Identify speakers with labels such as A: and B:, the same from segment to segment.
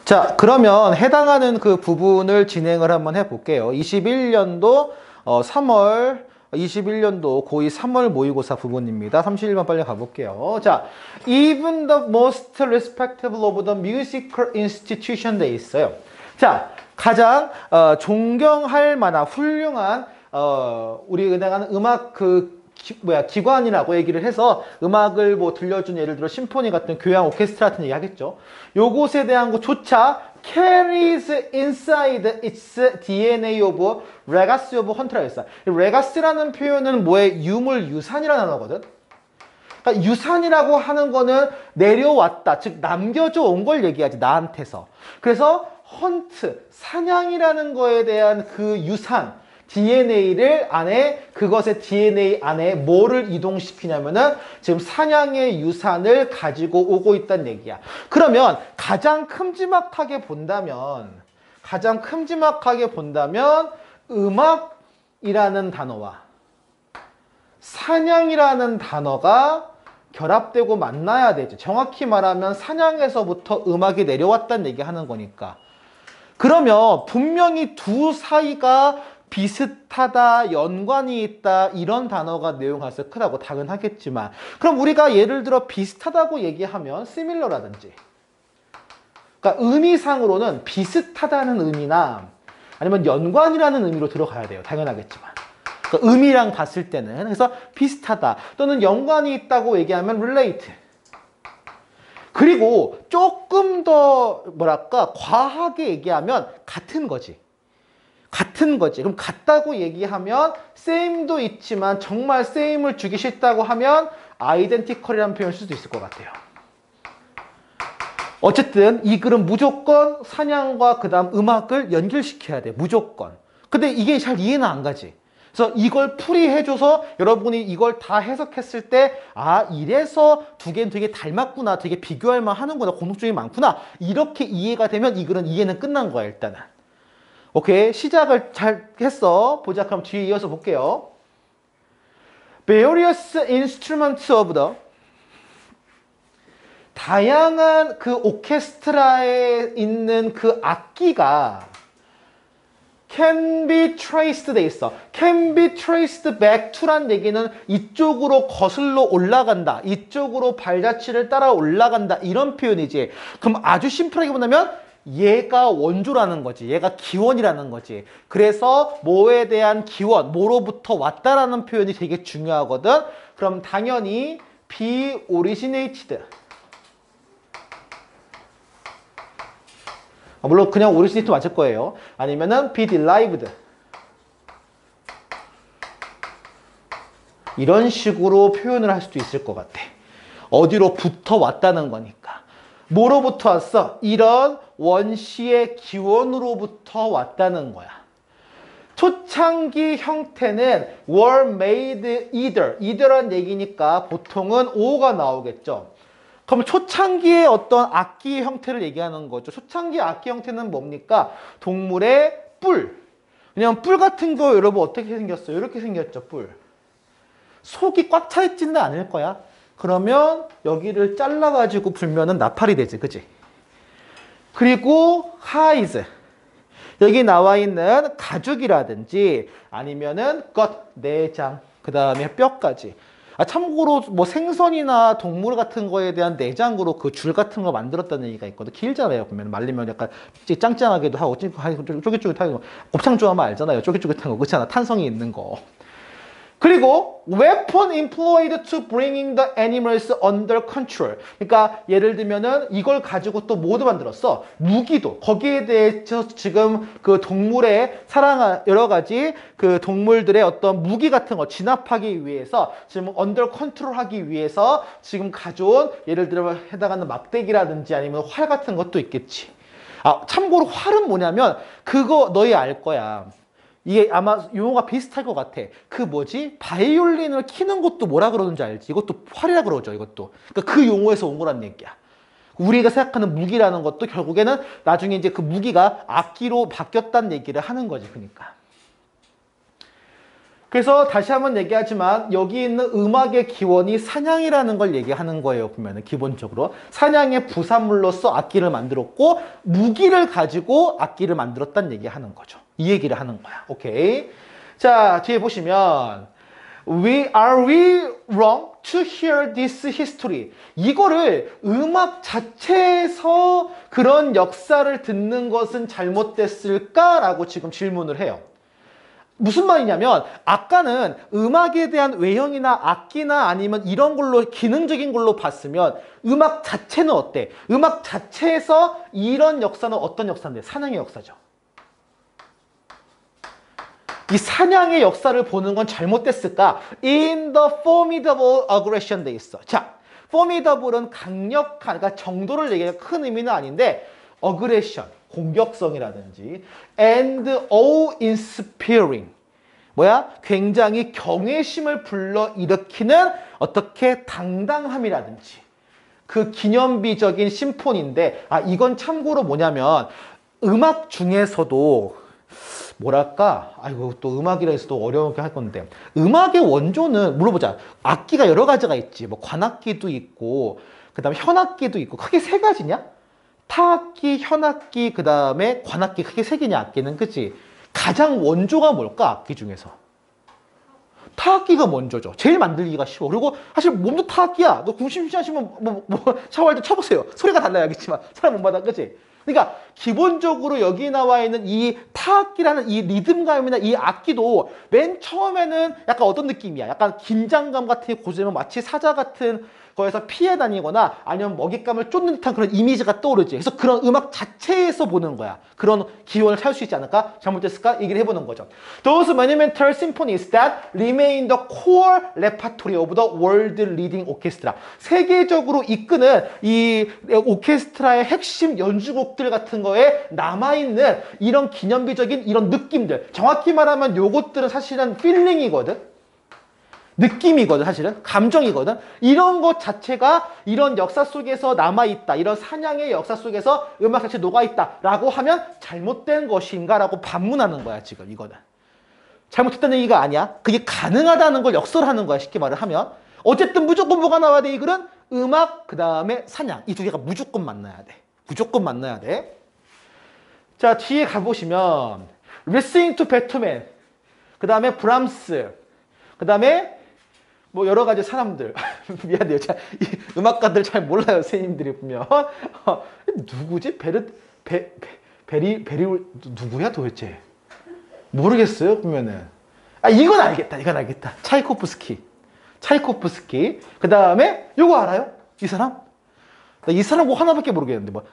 A: 자, 그러면 해당하는 그 부분을 진행을 한번 해볼게요. 21년도 3월 21년도 고2 3월 모의고사 부분입니다. 31번 빨리 가볼게요. 자, even the most respectable of the musical institution 돼 있어요. 자, 가장 존경할 만한 훌륭한 우리 은행하는 음악 기관이라고 얘기를 해서 음악을 뭐 들려준 예를 들어 심포니 같은 교향 오케스트라 같은 얘기 하겠죠. 요것에 대한 것조차 carries inside its DNA of legacy of 헌트라고 했어요. legacy라는 표현은 뭐의 유물유산이라는 단어거든. 그러니까 유산이라고 하는 거는 내려왔다, 즉 남겨져 온 걸 얘기하지, 나한테서. 그래서 헌트, 사냥이라는 거에 대한 그 유산, DNA를 안에, 그것의 DNA 안에 뭐를 이동시키냐면은 지금 사냥의 유산을 가지고 오고 있다는 얘기야. 그러면 가장 큼지막하게 본다면 음악이라는 단어와 사냥이라는 단어가 결합되고 만나야 되죠. 정확히 말하면 사냥에서부터 음악이 내려왔다는 얘기 하는 거니까. 그러면 분명히 두 사이가 비슷하다, 연관이 있다, 이런 단어가 내용에서 크다고 당연하겠지만, 그럼 우리가 예를 들어 비슷하다고 얘기하면 similar라든지, 그러니까 의미상으로는 비슷하다는 의미나 아니면 연관이라는 의미로 들어가야 돼요. 당연하겠지만. 그러니까 의미랑 봤을 때는. 그래서 비슷하다 또는 연관이 있다고 얘기하면 relate. 그리고 조금 더 뭐랄까 과하게 얘기하면 같은 거지. 그럼 같다고 얘기하면 same도 있지만 정말 same을 주기 싫다고 하면 identical이라는 표현을 쓸 수도 있을 것 같아요. 어쨌든 이 글은 무조건 사냥과 그 다음 음악을 연결시켜야 돼. 무조건. 근데 이게 잘 이해는 안 가지. 그래서 이걸 풀이해줘서 여러분이 이걸 다 해석했을 때 이래서 두 개는 되게 닮았구나, 되게 비교할 만하는구나, 공통점이 많구나, 이렇게 이해가 되면 이 글은 이해는 끝난 거야. 일단은. 오케이, 시작을 잘 했어. 보자. 그럼 뒤에 이어서 볼게요. Various instruments of the, 다양한 그 오케스트라에 있는 그 악기가 can be traced 돼 있어. can be traced back to란 얘기는 이쪽으로 거슬러 올라간다, 이쪽으로 발자취를 따라 올라간다, 이런 표현이지. 그럼 아주 심플하게 본다면 얘가 원조라는 거지. 얘가 기원이라는 거지. 그래서 뭐에 대한 기원, 뭐로부터 왔다라는 표현이 되게 중요하거든. 그럼 당연히 be originated. 물론 그냥 originated 맞을 거예요. 아니면은 be derived. 이런 식으로 표현을 할 수도 있을 것 같아. 어디로부터 왔다는 거니까. 뭐로부터 왔어? 이런 원시의 기원으로부터 왔다는 거야. 초창기 형태는 were made either란 얘기니까 보통은 o가 나오겠죠. 그럼 초창기의 어떤 악기 형태를 얘기하는 거죠. 초창기 악기 형태는 뭡니까? 동물의 뿔. 왜냐면 뿔 같은 거 여러분 어떻게 생겼어요? 이렇게 생겼죠, 뿔. 속이 꽉 차 있지는 않을 거야. 그러면 여기를 잘라가지고 불면은 나팔이 되지, 그지? 그리고 hides. 여기 나와 있는 가죽이라든지 아니면은 내장, 그 다음에 뼈까지. 참고로 뭐 생선이나 동물 같은 거에 대한 내장으로 그 줄 같은 거 만들었다는 얘기가 있거든. 길잖아요. 보면 말리면 약간 짱짱하기도 하고 쫄깃쫄깃하고, 곱창 좋아하면 알잖아요. 쫄깃쫄깃한 거, 그렇잖아. 탄성이 있는 거. 그리고 weapon employed to bringing the animals under control. 그러니까 예를 들면은 이걸 가지고 또 뭐도 만들었어? 무기도. 거기에 대해서 지금 그 동물의 여러 가지 그 동물들의 어떤 무기 같은 거 진압하기 위해서 지금 under control 하기 위해서 지금 가져온, 예를 들어 해당하는 막대기라든지 아니면 활 같은 것도 있겠지. 참고로 활은 뭐냐면 그거 너희 알 거야. 이게 아마 용어가 비슷할 것 같아. 바이올린을 키는 것도 뭐라 그러는지 알지? 이것도 활이라 그러죠, 이것도. 그러니까 그 용어에서 온 거란 얘기야. 우리가 생각하는 무기라는 것도 결국에는 나중에 이제 그 무기가 악기로 바뀌었다는 얘기를 하는 거지, 그러니까. 그래서 다시 한번 얘기하지만 여기 있는 음악의 기원이 사냥이라는 걸 얘기하는 거예요. 보면은 기본적으로 사냥의 부산물로서 악기를 만들었고 무기를 가지고 악기를 만들었다는 얘기하는 거죠. 이 얘기를 하는 거야. 오케이. 자, 뒤에 보시면 Are we wrong to hear this history? 이거를 음악 자체에서 그런 역사를 듣는 것은 잘못됐을까라고 지금 질문을 해요. 무슨 말이냐면 아까는 음악에 대한 외형이나 악기나 아니면 이런 걸로 기능적인 걸로 봤으면 음악 자체는 어때? 음악 자체에서 이런 역사는 어떤 역사인데? 사냥의 역사죠. 이 사냥의 역사를 보는 건 잘못됐을까? In the formidable aggression 돼 있어. 자, formidable은 강력한, 그러니까 정도를 얘기하는 큰 의미는 아닌데 aggression, 공격성이라든지 and awe-inspiring 뭐야? 굉장히 경외심을 불러일으키는 어떻게 당당함이라든지 그 기념비적인 심폰인데 이건 참고로 뭐냐면 음악 중에서도 뭐랄까? 아이고, 또 음악이라 해서도 어려운게 할 건데. 음악의 원조는, 물어보자. 악기가 여러 가지가 있지. 뭐, 관악기도 있고, 그 다음에 현악기도 있고. 크게 세 가지냐? 타악기, 현악기, 그 다음에 관악기. 크게 세 개냐, 악기는. 그치? 가장 원조가 뭘까? 악기 중에서. 타악기가 먼저죠. 제일 만들기가 쉬워. 그리고 사실 몸도 타악기야. 너 궁심심하시면 샤워할 때 쳐보세요. 소리가 달라야겠지만. 사람 몸마다, 그치? 그러니까 기본적으로 여기 나와 있는 이 타악기라는 이 리듬감이나 이 악기도 맨 처음에는 약간 어떤 느낌이야? 약간 긴장감 같은 게 고조되면 마치 사자 같은 거에서 피해 다니거나 아니면 먹잇감을 쫓는 듯한 그런 이미지가 떠오르지. 그래서 그런 음악 자체에서 보는 거야. 그런 기원을 찾을 수 있지 않을까? 잘못됐을까? 얘기를 해보는 거죠. Those monumental symphonies that remain the core repertory of the world leading orchestra. 세계적으로 이끄는 이 오케스트라의 핵심 연주곡들 같은 거에 남아있는 이런 기념비적인 이런 느낌들. 정확히 말하면 요것들은 사실은 필링이거든. 느낌이거든. 사실은 감정이거든. 이런 것 자체가 이런 역사 속에서 남아있다. 이런 사냥의 역사 속에서 음악 자체 녹아있다 라고 하면 잘못된 것인가 라고 반문하는 거야. 지금 이거는 잘못했다는 얘기가 아니야. 그게 가능하다는 걸 역설하는 거야. 쉽게 말을 하면 어쨌든 무조건 뭐가 나와야 돼? 이 글은 음악 그 다음에 사냥 이 두 개가 무조건 만나야 돼. 무조건 만나야 돼. 자, 뒤에 가보시면 Listening to Beethoven 그 다음에 브람스 그 다음에 뭐 여러 가지 사람들 미안해요. 이 음악가들 잘 몰라요. 선생님들이 보면 누구지? 베리 누구야 도대체? 모르겠어요. 보면은 이건 알겠다. 이건 알겠다. 차이코프스키 그 다음에 요거 알아요? 이 사람? 이 사람 뭐 하나밖에 모르겠는데 뭐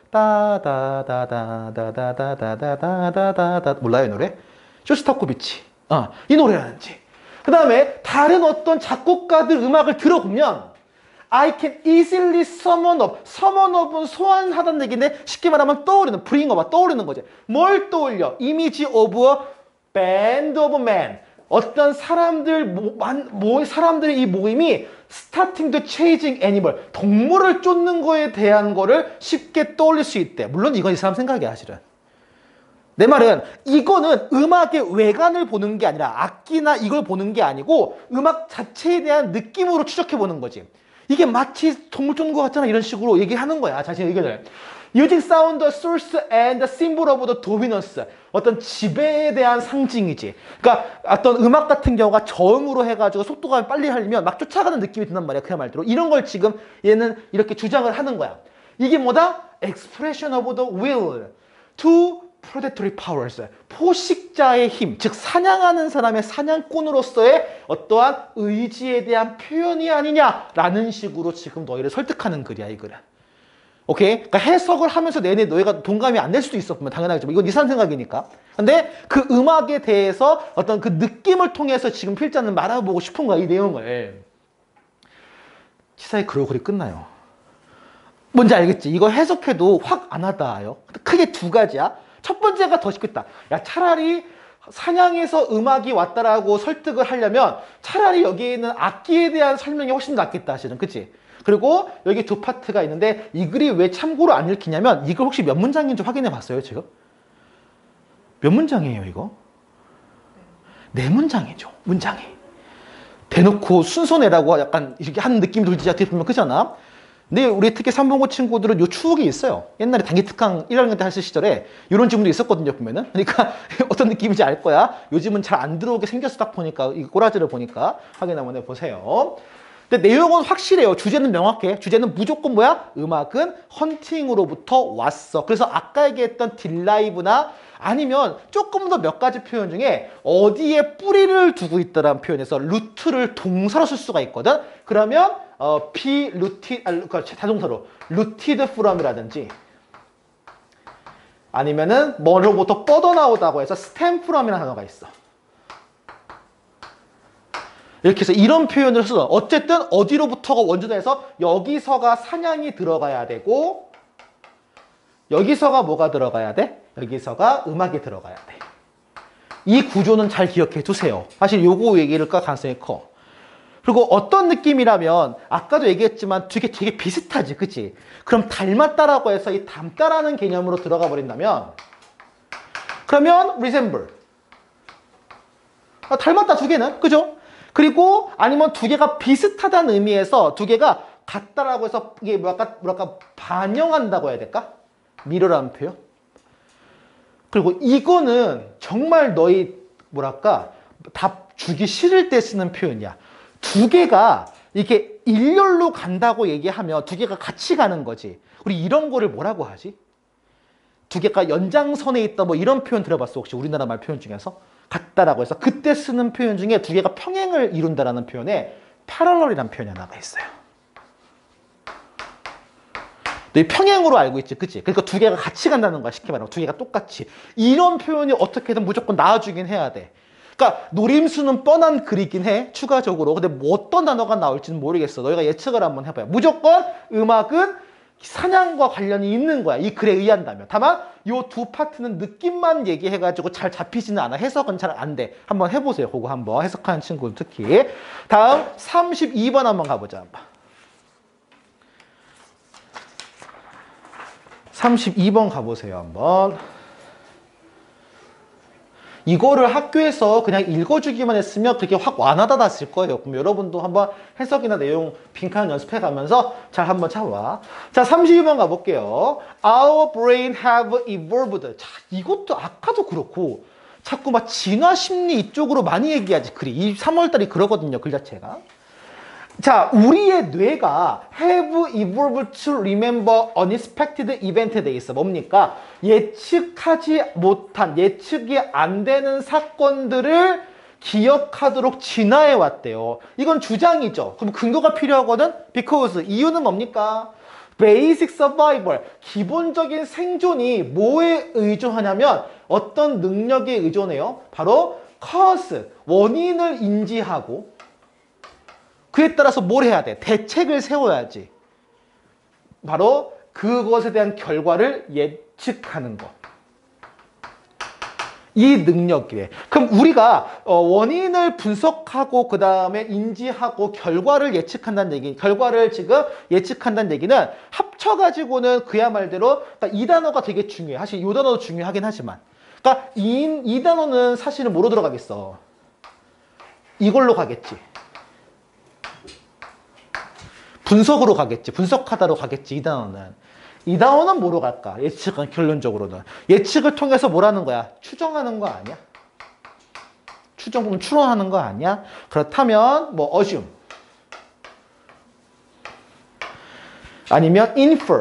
A: 따다다다다다다다다다다다 몰라요 이 노래? 쇼스타코비치 이 노래라든지 그 다음에 다른 어떤 작곡가들 음악을 들어보면 I can easily summon up은 소환하다는 얘기인데 쉽게 말하면 떠오르는 bring up 떠오르는 거지. 뭘 떠올려? Image of a band of men 어떤 사람들의 이 모임이 starting to chasing animal 동물을 쫓는 거에 대한 거를 쉽게 떠올릴 수 있대. 물론 이건 이 사람 생각이야 사실은. 내 말은 이거는 음악의 외관을 보는 게 아니라 악기나 이걸 보는 게 아니고 음악 자체에 대한 느낌으로 추적해 보는 거지. 이게 마치 동물 쫓는 것 같잖아 이런 식으로 얘기하는 거야 자신의 의견을. Using sound, source and symbol of the dominance 어떤 지배에 대한 상징이지. 그러니까 어떤 음악 같은 경우가 저음으로 해가지고 속도가 빨리 하려면 막 쫓아가는 느낌이 든단 말이야. 그야말로 이런 걸 지금 얘는 이렇게 주장을 하는 거야. 이게 뭐다? Expression of the will to predatory powers, 포식자의 힘, 즉 사냥하는 사람의 사냥꾼으로서의 어떠한 의지에 대한 표현이 아니냐라는 식으로 지금 너희를 설득하는 글이야 이 글은. 오케이? 그러니까 해석을 하면서 내내 너희가 동감이 안 될 수도 있어. 보면 당연하겠지만 이건 이 사람 생각이니까. 근데 그 음악에 대해서 어떤 그 느낌을 통해서 지금 필자는 말해보고 싶은 거야 이 내용을. 치사의 그러고 글이 끝나요. 뭔지 알겠지? 이거 해석해도 확 안 와닿아요. 크게 두 가지야. 첫 번째가 더 쉽겠다. 야, 차라리 사냥에서 음악이 왔다라고 설득을 하려면 차라리 여기에 있는 악기에 대한 설명이 훨씬 낫겠다 사실은. 그치? 그리고 여기 두 파트가 있는데 이 글이 왜 참고로 안 읽히냐면 이거 혹시 몇 문장인지 확인해 봤어요 지금? 몇 문장이에요 이거? 네 문장이죠. 문장이. 대놓고 순서 내라고 약간 이렇게 하는 느낌이 들지 어떻게 보면 그잖아. 근데 우리 특히 3본고 친구들은 요 추억이 있어요. 옛날에 단기 특강 1학년 때 했을 시절에 이런 질문도 있었거든요, 보면은. 그러니까 어떤 느낌인지 알 거야. 요즘은 잘 안 들어오게 생겼어, 딱 보니까. 이 꼬라지를 보니까. 확인 한번 해보세요. 근데 내용은 확실해요. 주제는 명확해. 주제는 무조건 뭐야? 음악은 헌팅으로부터 왔어. 그래서 아까 얘기했던 딜라이브나 아니면 조금 더 몇 가지 표현 중에 어디에 뿌리를 두고 있다라는 표현에서 루트를 동사로 쓸 수가 있거든. 그러면 be rooted, 그러니까 자동사로 rooted from이라든지 아니면은 뭐로부터 뻗어나오다고 해서 stem from이라는 단어가 있어. 이렇게 해서 이런 표현을 써서 어쨌든 어디로부터가 원조다 해서 여기서가 사냥이 들어가야 되고 여기서가 뭐가 들어가야 돼? 여기서가 음악이 들어가야 돼. 이 구조는 잘 기억해 두세요. 사실 요거 얘기를 까 가능성이 커. 그리고 어떤 느낌이라면 아까도 얘기했지만 되게 비슷하지, 그치? 그럼 닮았다라고 해서 이 닮다라는 개념으로 들어가 버린다면 그러면 resemble. 닮았다 두 개는, 그죠? 그리고 아니면 두 개가 비슷하다는 의미에서 두 개가 같다라고 해서 이게 뭐랄까 반영한다고 해야 될까? mirror라는 표현. 그리고 이거는 정말 너희 뭐랄까 답 주기 싫을 때 쓰는 표현이야. 두 개가 이렇게 일렬로 간다고 얘기하면 두 개가 같이 가는 거지. 우리 이런 거를 뭐라고 하지? 두 개가 연장선에 있다 뭐 이런 표현 들어봤어? 혹시 우리나라 말 표현 중에서? 같다라고 해서 그때 쓰는 표현 중에 두 개가 평행을 이룬다라는 표현에 parallel이라는 표현이 하나가 있어요. 너 평행으로 알고 있지, 그치? 그러니까 두 개가 같이 간다는 거야, 쉽게 말하면. 두 개가 똑같이. 이런 표현이 어떻게든 무조건 나와주긴 해야 돼. 그러니까 노림수는 뻔한 글이긴 해, 추가적으로. 근데 뭐 어떤 단어가 나올지는 모르겠어. 너희가 예측을 한번 해봐요. 무조건 음악은 사냥과 관련이 있는 거야, 이 글에 의한다면. 다만 이 두 파트는 느낌만 얘기해가지고 잘 잡히지는 않아. 해석은 잘 안 돼. 한번 해보세요. 그거 한번 해석하는 친구들 특히. 다음 32번 한번 가보자. 한번. 32번 가보세요. 한번. 이거를 학교에서 그냥 읽어주기만 했으면 그렇게 확 와나다 났을 거예요. 그럼 여러분도 한번 해석이나 내용 빈칸 연습해 가면서 잘 한번 잡아. 자, 32번 가볼게요. Our brain have evolved. 자, 이것도 아까도 그렇고 자꾸 막 진화 심리 이쪽으로 많이 얘기하지. 글이. 이 3월달이 그러거든요. 글 자체가. 자, 우리의 뇌가 have evolved to remember unexpected event에 돼 있어. 뭡니까? 예측하지 못한, 예측이 안 되는 사건들을 기억하도록 진화해 왔대요. 이건 주장이죠. 그럼 근거가 필요하거든? Because. 이유는 뭡니까? Basic survival. 기본적인 생존이 뭐에 의존하냐면 어떤 능력에 의존해요? 바로 cause. 원인을 인지하고 그에 따라서 뭘 해야 돼? 대책을 세워야지. 바로 그것에 대한 결과를 예측하는 것. 이 능력이래. 그럼 우리가 원인을 분석하고 그 다음에 인지하고 결과를 예측한다는 얘기, 결과를 지금 예측한다는 얘기는 합쳐가지고는 그야 말대로 그러니까 이 단어가 되게 중요해. 사실 이 단어도 중요하긴 하지만 그러니까 이 단어는 사실은 뭐로 들어가겠어? 이걸로 가겠지. 분석으로 가겠지. 분석하다로 가겠지. 이 단어는. 이 단어는 뭐로 갈까? 예측은 결론적으로는. 예측을 통해서 뭐라는 거야? 추정하는 거 아니야? 추정, 추론하는 거 아니야? 그렇다면 뭐 assume 아니면 infer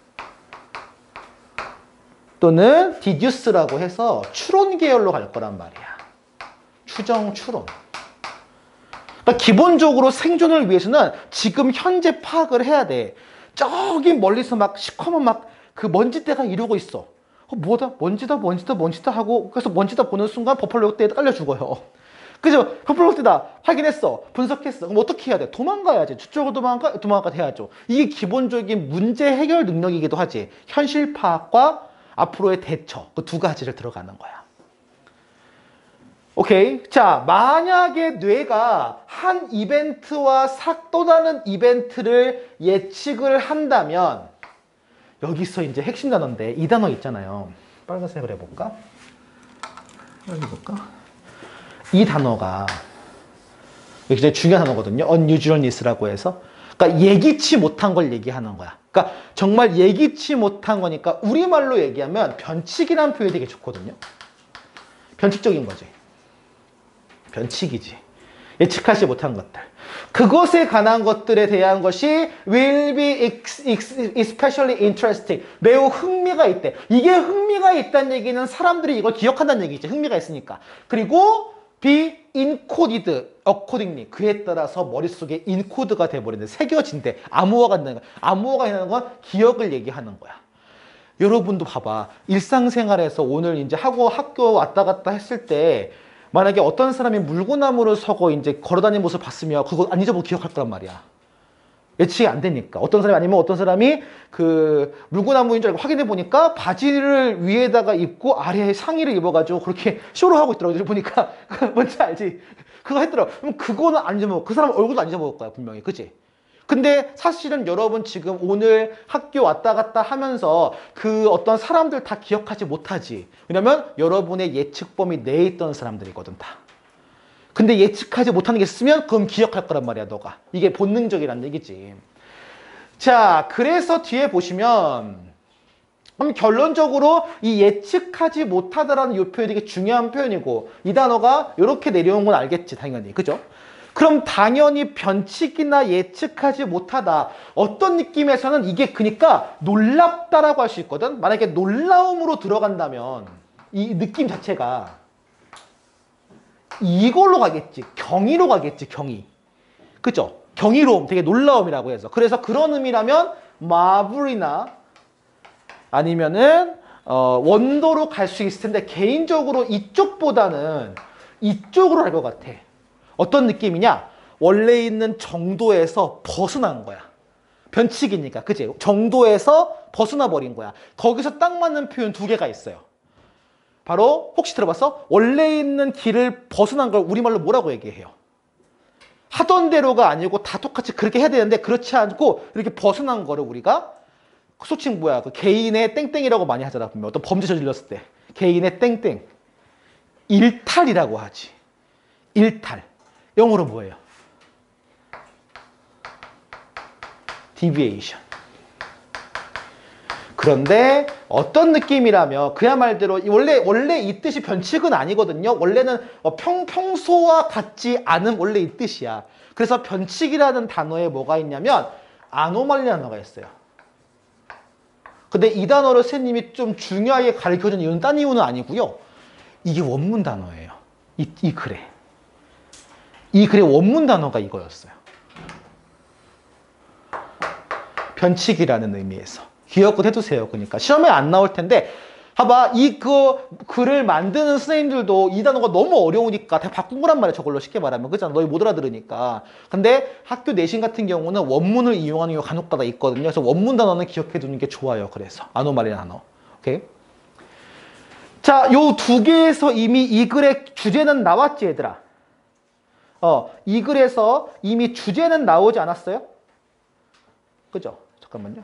A: 또는 deduce라고 해서 추론 계열로 갈 거란 말이야. 추정, 추론. 그러니까 기본적으로 생존을 위해서는 지금 현재 파악을 해야 돼. 저기 멀리서 막 시커먼 막 그 먼지대가 이러고 있어. 뭐다? 먼지다 하고 그래서 먼지다 보는 순간 버팔로 늑대에 깔려 죽어요. 그죠? 버팔로 늑대다 확인했어. 분석했어. 그럼 어떻게 해야 돼? 도망가야지. 저쪽으로 도망가 해야죠. 이게 기본적인 문제 해결 능력이기도 하지. 현실 파악과 앞으로의 대처. 그 두 가지를 들어가는 거야. 오케이. 자, 만약에 뇌가 한 이벤트와 또 다른 이벤트를 예측을 한다면 여기서 이제 핵심 단어인데 이 단어 있잖아요. 빨간색으로 해볼까? 여기 볼까? 이 단어가 굉장히 중요한 단어거든요. unusualness라고 해서. 그러니까 예기치 못한 걸 얘기하는 거야. 그러니까 정말 예기치 못한 거니까 우리말로 얘기하면 변칙이라는 표현이 되게 좋거든요. 변칙적인 거지. 변칙이지. 예측하지 못한 것들. 그것에 관한 것들에 대한 것이 will be especially interesting. 매우 흥미가 있대. 이게 흥미가 있다는 얘기는 사람들이 이걸 기억한다는 얘기지. 흥미가 있으니까. 그리고 be encoded accordingly. 그에 따라서 머릿속에 인코드가 돼버리는데 새겨진대. 암호화가 된다는 거야. 암호화가 된다는 건 기억을 얘기하는 거야. 여러분도 봐봐. 일상생활에서 오늘 이제 학교 왔다 갔다 했을 때 만약에 어떤 사람이 물구나무를 서고 이제 걸어다니는 모습을 봤으면 그거 안 잊어보고 기억할 거란 말이야. 예측이 안 되니까. 어떤 사람이 아니면 어떤 사람이 그 물구나무인 줄 알고 확인해 보니까 바지를 위에다가 입고 아래에 상의를 입어가지고 그렇게 쇼로 하고 있더라고요. 보니까 뭔지 알지? 그거 했더라고. 그럼 그거는 안 잊어먹어. 그 사람 얼굴도 안 잊어먹을 거야 분명히. 그치? 근데 사실은 여러분 지금 오늘 학교 왔다 갔다 하면서 그 어떤 사람들 다 기억하지 못하지. 왜냐면 여러분의 예측 범위 내에 있던 사람들이거든 다. 근데 예측하지 못하는 게 있으면 그럼 기억할 거란 말이야 너가. 이게 본능적이란 얘기지. 자, 그래서 뒤에 보시면 그럼 결론적으로 이 예측하지 못하다라는 이 표현이 되게 중요한 표현이고 이 단어가 이렇게 내려온 건 알겠지 당연히. 그죠? 그럼 당연히 변칙이나 예측하지 못하다. 어떤 느낌에서는 이게 그러니까 놀랍다라고 할 수 있거든. 만약에 놀라움으로 들어간다면 이 느낌 자체가 이걸로 가겠지. 경이로 가겠지. 경이. 그죠? 경이로움, 되게 놀라움이라고 해서. 그래서 그런 의미라면 마블이나 아니면은 원더로 갈 수 있을 텐데 개인적으로 이쪽보다는 이쪽으로 갈 것 같아. 어떤 느낌이냐? 원래 있는 정도에서 벗어난 거야. 변칙이니까. 그치? 정도에서 벗어나 버린 거야. 거기서 딱 맞는 표현 두 개가 있어요. 바로 혹시 들어봤어? 원래 있는 길을 벗어난 걸 우리말로 뭐라고 얘기해요? 하던 대로가 아니고 다 똑같이 그렇게 해야 되는데 그렇지 않고 이렇게 벗어난 거를 우리가 솔직히 뭐야? 그 개인의 땡땡이라고 많이 하잖아. 보면 어떤 범죄 저질렀을 때. 개인의 땡땡. 일탈이라고 하지. 일탈. 영어로 뭐예요? deviation. 그런데 어떤 느낌이라면 그야말로 원래 이 뜻이 변칙은 아니거든요. 원래는 평소와 같지 않은 원래 이 뜻이야. 그래서 변칙이라는 단어에 뭐가 있냐면 아노말리라는 단어가 있어요. 근데 이 단어를 선생님이 좀 중요하게 가르쳐준 이유는 딴 이유는 아니고요. 이게 원문 단어예요. 이 글에. 이 글의 원문 단어가 이거였어요. 변칙이라는 의미에서. 기억을 해두세요. 그러니까 시험에 안 나올 텐데 봐봐. 글을 만드는 선생님들도 이 단어가 너무 어려우니까 다 바꾼 거란 말이야. 저걸로 쉽게 말하면. 그렇잖아. 너희 못 알아들으니까. 근데 학교 내신 같은 경우는 원문을 이용하는 경우가 간혹가다 있거든요. 그래서 원문 단어는 기억해 두는 게 좋아요. 그래서 아노말리 단어. 오케이? 자, 요 두 개에서 이미 이 글의 주제는 나왔지, 얘들아. 이 글에서 이미 주제는 나오지 않았어요? 그죠? 잠깐만요.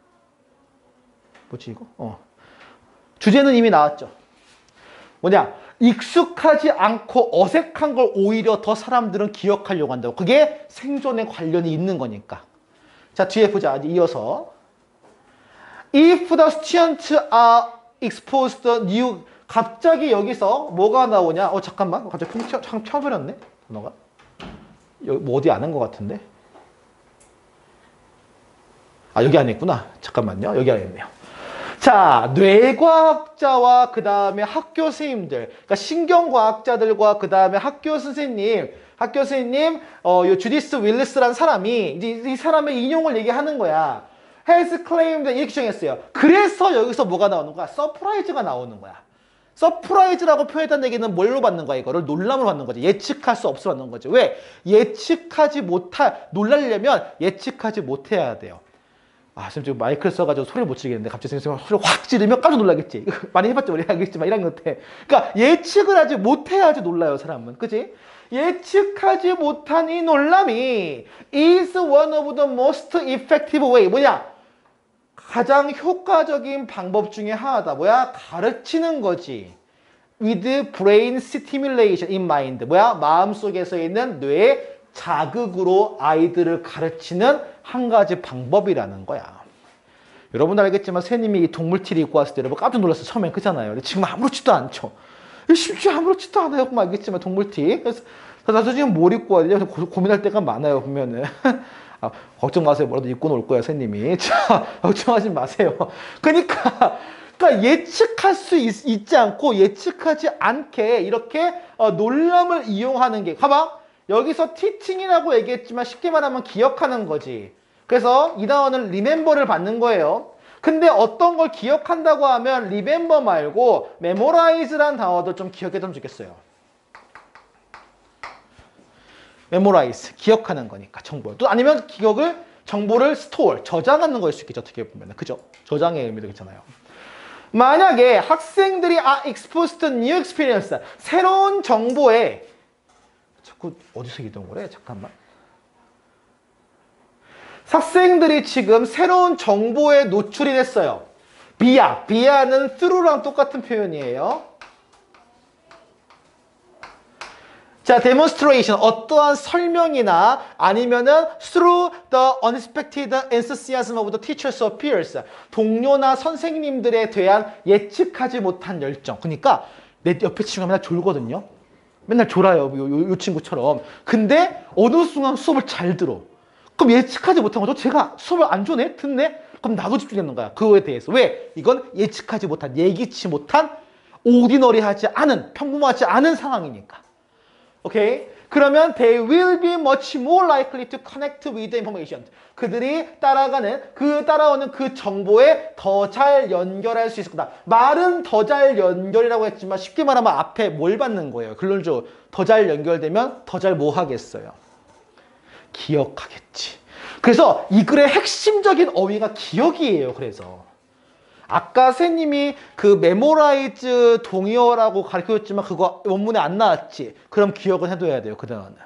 A: 뭐지 이거? 주제는 이미 나왔죠. 뭐냐? 익숙하지 않고 어색한 걸 오히려 더 사람들은 기억하려고 한다고. 그게 생존에 관련이 있는 거니까. 자, 뒤에 보자. 이어서. If the students are exposed to new. 갑자기 여기서 뭐가 나오냐? 잠깐만. 갑자기 켜버렸네. 단어가. 여기 뭐 어디 안 한 것 같은데? 여기 안에 있구나. 잠깐만요. 여기 안에 있네요. 자, 뇌과학자와 그 다음에 학교 선생님들, 그러니까 신경과학자들과 그 다음에 학교 선생님, 요 주디스 윌리스라는 사람이 이제 이 사람의 인용을 얘기하는 거야. has claimed 이렇게 주장했어요. 그래서 여기서 뭐가 나오는 거야? 서프라이즈가 나오는 거야. 서프라이즈라고 표현했다는 얘기는 뭘로 받는 거야? 이거를 놀람으로 받는 거지. 예측할 수 없어 받는 거지. 왜? 놀라려면 예측하지 못해야 돼요. 선생님 지금 마이크를 써가지고 소리를 못 지르겠는데 갑자기 선생님 소리를 확 지르면 깜짝 놀라겠지. 많이 해봤죠? 우리 알겠지만 1학년 때. 그러니까 예측을 하지 못해야지 놀라요, 사람은. 그치? 예측하지 못한 이 놀람이 is one of the most effective way. 뭐냐? 가장 효과적인 방법 중에 하나다. 뭐야? 가르치는 거지. with brain stimulation in mind. 뭐야? 마음속에서 있는 뇌의 자극으로 아이들을 가르치는 한 가지 방법이라는 거야. 여러분 알겠지만 선생님이 이 동물티를 입고 왔을 때 여러분 깜짝 놀랐어. 처음엔 그잖아요. 근데 지금 아무렇지도 않죠. 심지어 아무렇지도 않아요. 알겠지만 동물티. 그래서 나도 지금 뭘 입고 와야 되냐 고민할 때가 많아요. 보면은. 아, 걱정 마세요. 뭐라도 입고 놀 거야, 선생님이. 자, 걱정하지 마세요. 그러니까 예측할 수 있지 않고 예측하지 않게 이렇게 놀람을 이용하는 게 봐봐. 여기서 teaching이라고 얘기했지만 쉽게 말하면 기억하는 거지. 그래서 이 단어는 remember를 받는 거예요. 근데 어떤 걸 기억한다고 하면 remember 말고 memorize라는 단어도 좀 기억했으면 좋겠어요. memorize, 기억하는 거니까 정보를. 또 아니면 정보를 store, 저장하는 거일 수 있겠죠. 어떻게 보면. 그죠? 저장의 의미도 있잖아요. 만약에 학생들이 exposed to new experience, 새로운 정보에 자꾸 어디서 이동 그래? 잠깐만. 학생들이 지금 새로운 정보에 노출이 됐어요. 비아는 through랑 똑같은 표현이에요. 자, demonstration, 어떠한 설명이나 아니면은 through the unexpected enthusiasm of the teachers or peers, 동료나 선생님들에 대한 예측하지 못한 열정. 그러니까 내 옆에 친구가 맨날 졸거든요. 맨날 졸아요. 요 친구처럼. 근데 어느 순간 수업을 잘 들어. 그럼 예측하지 못한 거죠. 제가 수업을 안 좋네? 듣네? 그럼 나도 집중되는 거야. 그거에 대해서. 왜? 이건 예측하지 못한, 예기치 못한, 오디너리하지 않은, 평범하지 않은 상황이니까. 오케이? 그러면 they will be much more likely to connect with the information. 그들이 따라오는 그 정보에 더 잘 연결할 수 있을 거다. 말은 더 잘 연결이라고 했지만 쉽게 말하면 앞에 뭘 받는 거예요? 근론적으로 더 잘 연결되면 더 잘 뭐 하겠어요? 기억하겠지. 그래서 이 글의 핵심적인 어휘가 기억이에요. 그래서 아까 선생님이 그 메모라이즈 동의어라고 가르쳐줬지만 그거 원문에 안 나왔지. 그럼 기억은 해둬야 돼요. 그 단어는.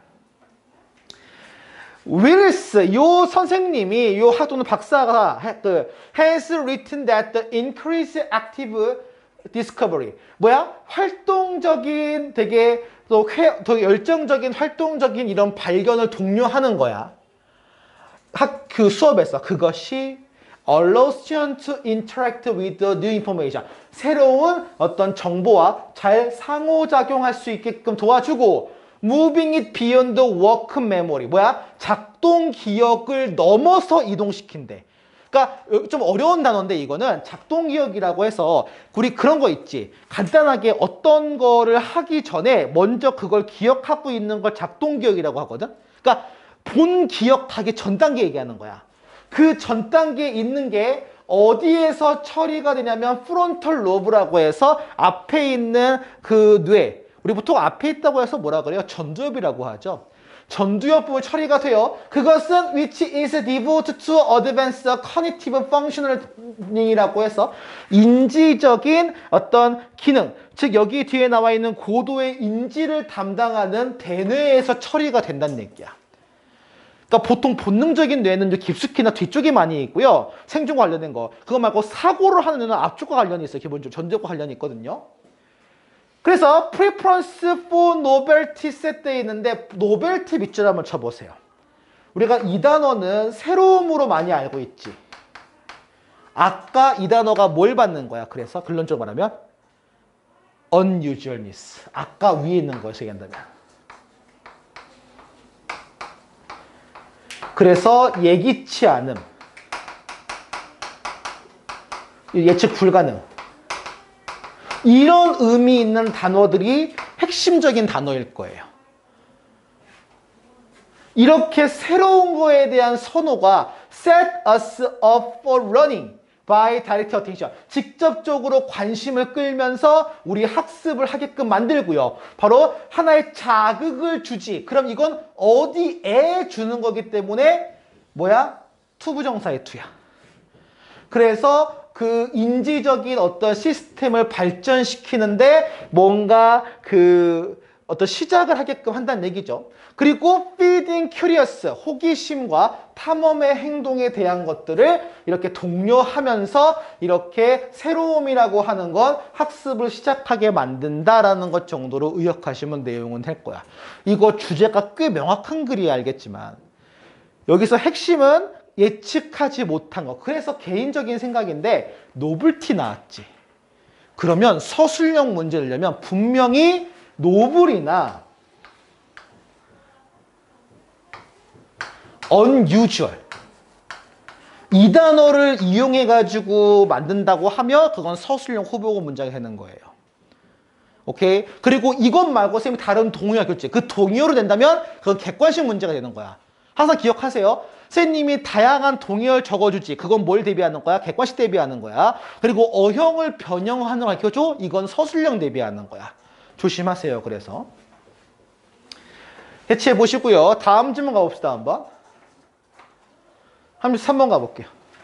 A: 윌스, 요 선생님이, 요 학도는 박사가 has written that the increased active discovery. 뭐야? 활동적인 되게 더 열정적인 활동적인 이런 발견을 독려하는 거야. 그 수업에서 그것이 allows students to interact with the new information. 새로운 어떤 정보와 잘 상호작용할 수 있게끔 도와주고 moving it beyond the work memory. 뭐야? 작동 기억을 넘어서 이동시킨대. 그러니까 좀 어려운 단어인데 이거는 작동 기억이라고 해서 우리 그런 거 있지. 간단하게 어떤 거를 하기 전에 먼저 그걸 기억하고 있는 걸 작동 기억이라고 하거든. 그러니까 본 기억하기 전 단계 얘기하는 거야. 그 전 단계에 있는 게 어디에서 처리가 되냐면 프론털 로브라고 해서 앞에 있는 그 뇌. 우리 보통 앞에 있다고 해서 뭐라 그래요? 전두엽이라고 하죠. 전두엽 부분 처리가 돼요. 그것은 which is devoted to advanced cognitive functioning이라고 해서 인지적인 어떤 기능, 즉 여기 뒤에 나와 있는 고도의 인지를 담당하는 대뇌에서 처리가 된다는 얘기야. 그러니까 보통 본능적인 뇌는 깊숙이나 뒤쪽에 많이 있고요. 생존과 관련된 거. 그거 말고 사고를 하는 뇌는 앞쪽과 관련이 있어요. 기본적으로 전두엽과 관련이 있거든요. 그래서 preference for novelty set에 있는데 novelty 밑줄 한번 쳐보세요. 우리가 이 단어는 새로움으로 많이 알고 있지. 아까 이 단어가 뭘 받는 거야? 그래서 결론적으로 말하면 unusualness. 아까 위에 있는 거에서 얘기한다면. 그래서 예기치 않음. 예측 불가능. 이런 의미 있는 단어들이 핵심적인 단어일 거예요. 이렇게 새로운 거에 대한 선호가 set us up for learning by direct attention. 직접적으로 관심을 끌면서 우리 학습을 하게끔 만들고요. 바로 하나의 자극을 주지. 그럼 이건 어디에 주는 거기 때문에 뭐야? 투부정사의 투야. 그래서 그 인지적인 어떤 시스템을 발전시키는데 뭔가 그 어떤 시작을 하게끔 한다는 얘기죠. 그리고 feeding curious, 호기심과 탐험의 행동에 대한 것들을 이렇게 독려하면서 이렇게 새로움이라고 하는 건 학습을 시작하게 만든다라는 것 정도로 의역하시면 내용은 될 거야. 이거 주제가 꽤 명확한 글이 알겠지만 여기서 핵심은 예측하지 못한 거. 그래서 개인적인 생각인데 노블티 나왔지. 그러면 서술형 문제를 내면 분명히 노블이나 unusual 이 단어를 이용해 가지고 만든다고 하면 그건 서술형 후보고 문장이 되는 거예요. 오케이? 그리고 이것 말고 선생님이 다른 동의어 교재 그 동의어로 낸다면 그건 객관식 문제가 되는 거야. 항상 기억하세요. 선생님이 다양한 동의어를 적어주지. 그건 뭘 대비하는 거야? 객관식 대비하는 거야. 그리고 어형을 변형하는 걸 가르쳐줘. 이건 서술형 대비하는 거야. 조심하세요. 그래서 해치해 보시고요. 다음 질문 가봅시다. 한번 33번 가볼게요.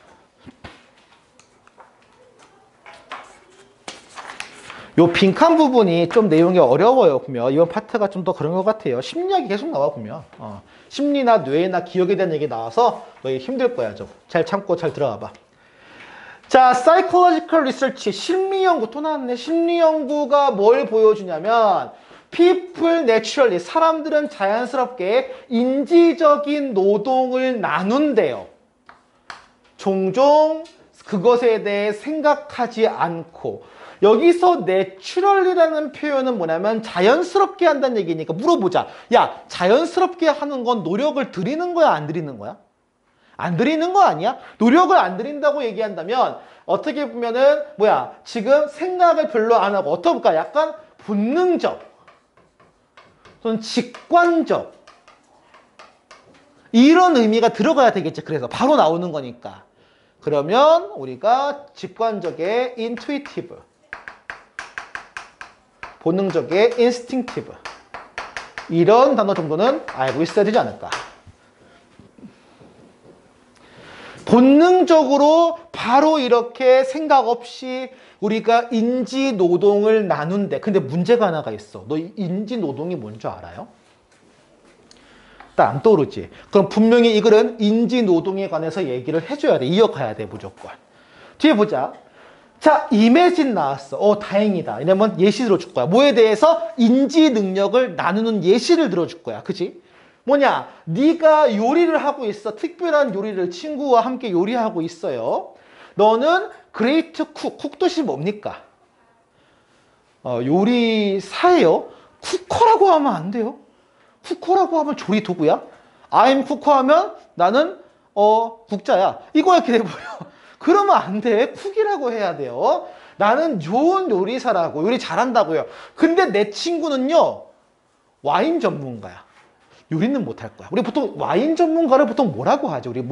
A: 요 빈칸 부분이 좀 내용이 어려워요. 보면 이번 파트가 좀 더 그런 것 같아요. 심리학이 계속 나와 보면 심리나 뇌나 기억에 대한 얘기 나와서 너희 힘들 거야. 좀 잘 참고 잘 들어가 봐. 자, psychological research 심리 연구 또 나왔네. 심리 연구가 뭘 보여주냐면 people naturally 사람들은 자연스럽게 인지적인 노동을 나눈대요. 종종 그것에 대해 생각하지 않고 여기서 내추럴이라는 표현은 뭐냐면 자연스럽게 한다는 얘기니까 물어보자. 야, 자연스럽게 하는 건 노력을 들이는 거야, 안 들이는 거야? 안 들이는 거 아니야? 노력을 안 들인다고 얘기한다면 어떻게 보면은 뭐야? 지금 생각을 별로 안 하고 어떻게 볼까? 약간 본능적 또는 직관적 이런 의미가 들어가야 되겠지. 그래서 바로 나오는 거니까. 그러면 우리가 직관적의 intuitive 본능적의 instinctive 이런 단어 정도는 알고 있어야 되지 않을까. 본능적으로 바로 이렇게 생각 없이 우리가 인지 노동을 나눈대. 근데 문제가 하나가 있어. 너 인지 노동이 뭔 줄 알아요? 딱 안 떠오르지. 그럼 분명히 이 글은 인지 노동에 관해서 얘기를 해줘야 돼. 이어가야 돼 무조건. 뒤에 보자. 자, 이매진 나왔어. 다행이다. 왜냐면 예시 들어줄 거야. 뭐에 대해서? 인지 능력을 나누는 예시를 들어줄 거야. 그치? 뭐냐? 네가 요리를 하고 있어. 특별한 요리를 친구와 함께 요리하고 있어요. 너는 그레이트 쿡. 쿡 뜻이 뭡니까? 요리사예요. 쿠커라고 하면 안 돼요. 쿠커라고 하면 조리 도구야. I'm 쿠커 하면 나는 국자야. 이거 이렇게 돼버려. 그러면 안 돼. 쿡이라고 해야 돼요. 나는 좋은 요리사라고. 요리 잘한다고요. 근데 내 친구는요. 와인 전문가야. 요리는 못할 거야. 우리 보통 와인 전문가를 보통 뭐라고 하죠? 우리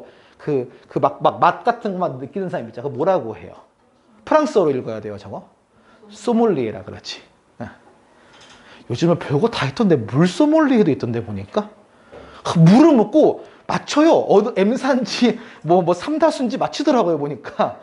A: 맛 같은 것만 느끼는 사람 있잖아. 그거 뭐라고 해요? 프랑스어로 읽어야 돼요, 저거. 소믈리에라 그렇지. 요즘은 별거 다 있던데 물 소믈리에도 있던데 보니까. 물을 먹고 맞춰요. M산지 뭐 3다수인지 맞추더라고요 보니까.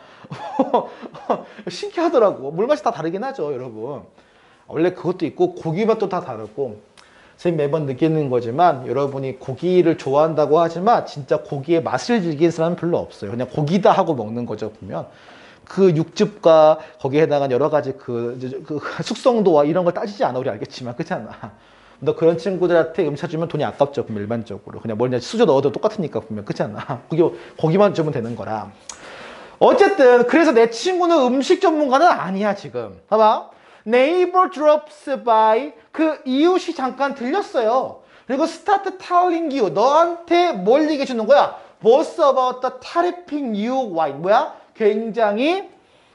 A: 신기하더라고. 물맛이 다 다르긴 하죠 여러분. 원래 그것도 있고 고기 맛도 다 다르고 선생님 매번 느끼는 거지만 여러분이 고기를 좋아한다고 하지만 진짜 고기의 맛을 즐기는 사람은 별로 없어요. 그냥 고기다 하고 먹는 거죠 보면. 그 육즙과 거기에 해당한 여러 가지 그 숙성도와 이런 걸 따지지 않아. 우리 알겠지만 그렇지 않아. 너 그런 친구들한테 음식 주면 돈이 아깝죠. 그럼 일반적으로 그냥 뭘 수저 넣어도 똑같으니까 보면 그렇지 않아. 고기만 주면 되는 거라. 어쨌든 그래서 내 친구는 음식 전문가는 아니야 지금. 봐봐. Neighbor drops by 그 이웃이 잠깐 들렸어요. 그리고 start telling you 너한테 뭘 얘기해 주는 거야? What's about the terrific new wine? 뭐야? 굉장히